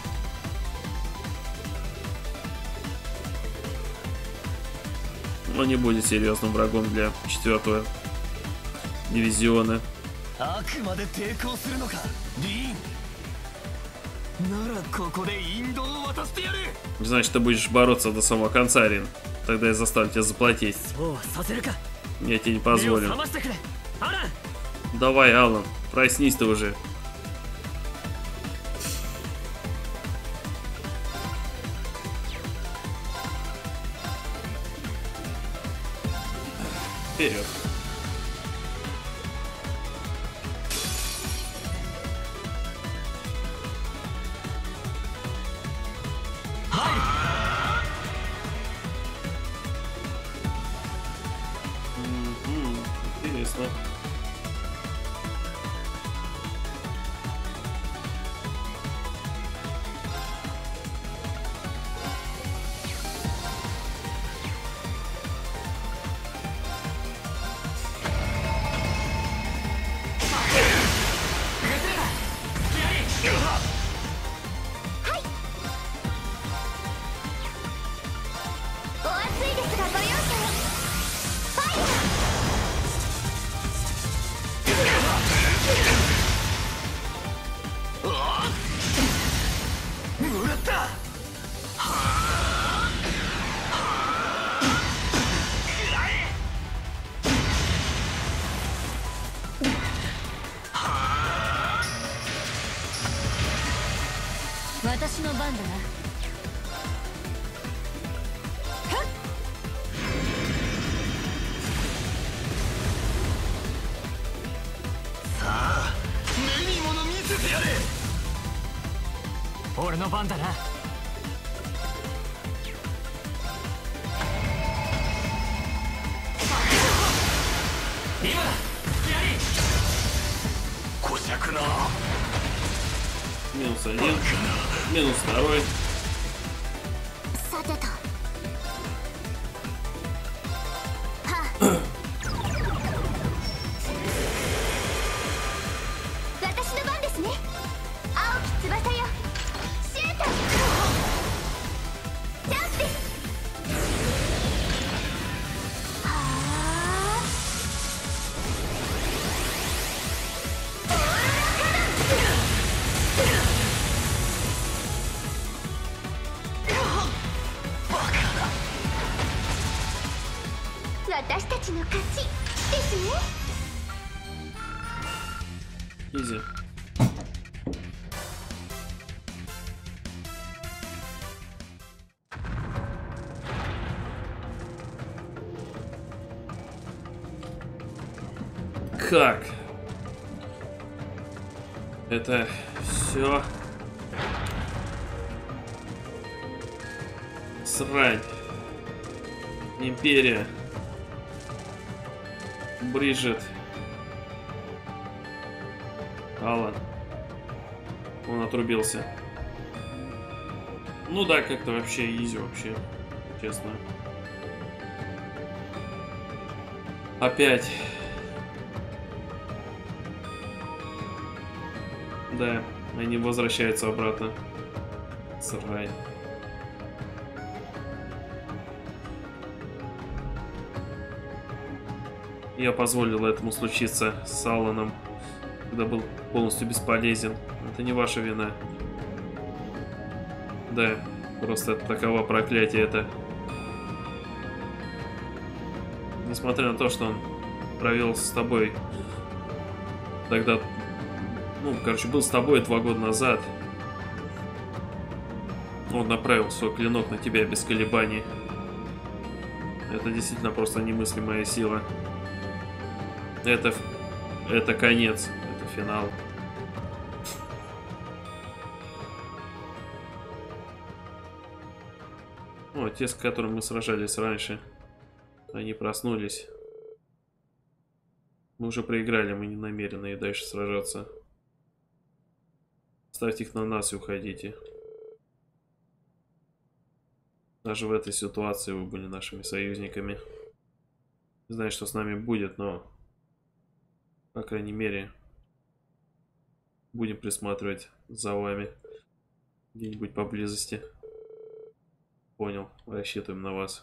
Он не будет серьезным врагом для четвертого дивизиона. Значит, ты будешь бороться до самого конца, Рин. Тогда я заставлю тебя заплатить. Я тебе не позволю. Давай, Алан, проснись ты уже. Вперед. М-м, интересно. 俺の番だな。今だ、 こしゃくな。 Минус один, минус второй. さてと。私の番ですね。青き翼よ。シュート。チャンスです。はあ。オーロラ私たちの勝ちですね。 Изи. Как? Это все срань. Империя. Бриджит. Алан. Он отрубился. Ну да, как-то вообще изи вообще, честно. Опять. Да, они возвращаются обратно. Срань. Я позволил этому случиться с Алланом, когда был полностью бесполезен. Это не ваша вина. Да, просто таково проклятие это. Несмотря на то, что он провел с тобой тогда, ну, короче, был с тобой два года назад, он направил свой клинок на тебя без колебаний. Это действительно просто немыслимая сила. Это, это конец, это финал. О, те, с которыми мы сражались раньше, они проснулись. Мы уже проиграли, мы не намерены и дальше сражаться. Ставьте их на нас и уходите. Даже в этой ситуации вы были нашими союзниками. Не знаю, что с нами будет, но... По крайней мере, будем присматривать за вами где-нибудь поблизости. Понял, рассчитываем на вас.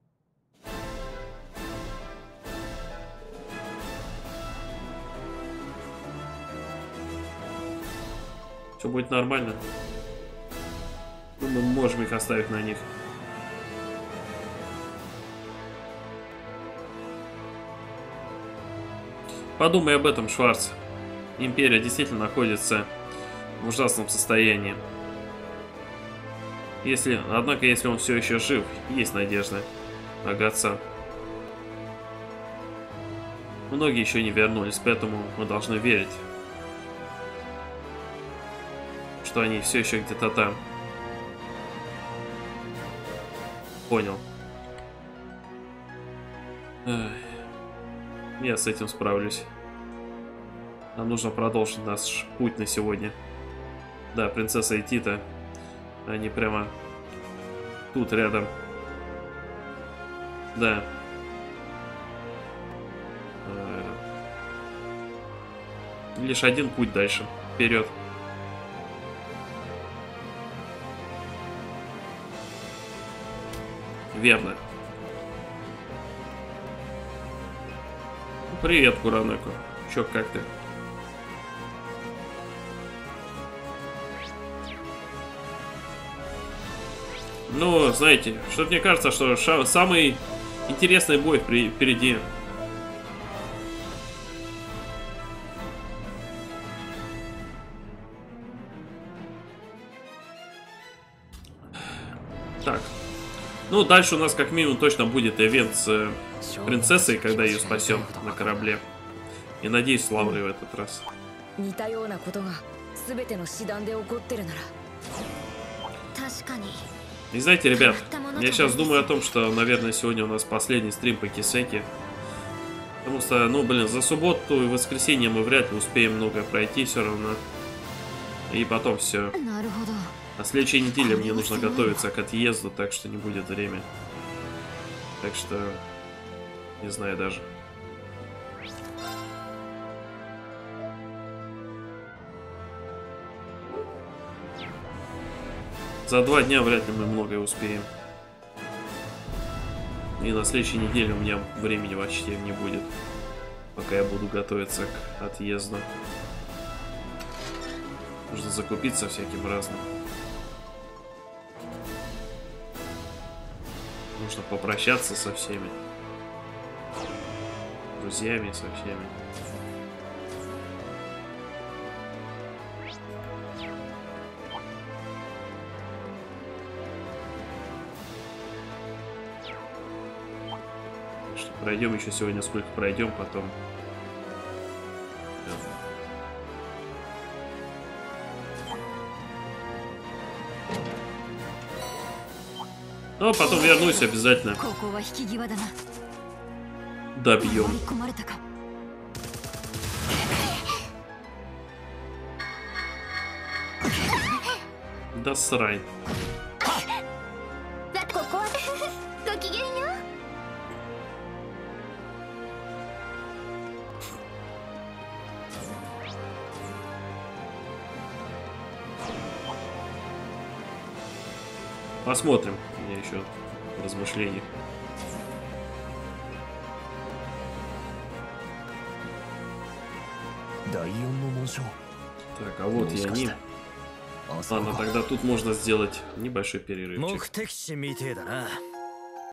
Все будет нормально. Ну, мы можем их оставить на них. Подумай об этом, Шварц. Империя действительно находится в ужасном состоянии. Если, однако, если он все еще жив, есть надежда на отца. Многие еще не вернулись, поэтому мы должны верить, что они все еще где-то там. Понял. Эх, я с этим справлюсь. Нам нужно продолжить наш путь на сегодня. Да, принцесса и Тита. Они прямо тут рядом. Да. Лишь один путь дальше. Вперед. Верно. Привет, Куранеко. Чё, как ты? Ну, знаете, что-то мне кажется, что ша самый интересный бой при впереди. Так. Ну, дальше у нас как минимум точно будет ивент с э, принцессой, когда ее спасем на корабле. И надеюсь, с Лаврой в этот раз. И знаете, ребят, я сейчас думаю о том, что, наверное, сегодня у нас последний стрим по Кисеке. Потому что, ну, блин, за субботу и воскресенье мы вряд ли успеем много пройти все равно. И потом все. На следующей неделе мне нужно готовиться к отъезду, так что не будет времени. Так что, не знаю даже. За два дня вряд ли мы многое успеем. И на следующей неделе у меня времени вообще не будет, пока я буду готовиться к отъезду. Нужно закупиться всяким разным. Нужно попрощаться со всеми. Друзьями, со всеми. Что, пройдем еще сегодня, сколько пройдем, потом. Ну, а потом вернусь обязательно. Добьем. Да срань. Посмотрим. У меня еще размышления. Так, а вот и они. Ладно, тогда тут можно сделать небольшой перерывчик.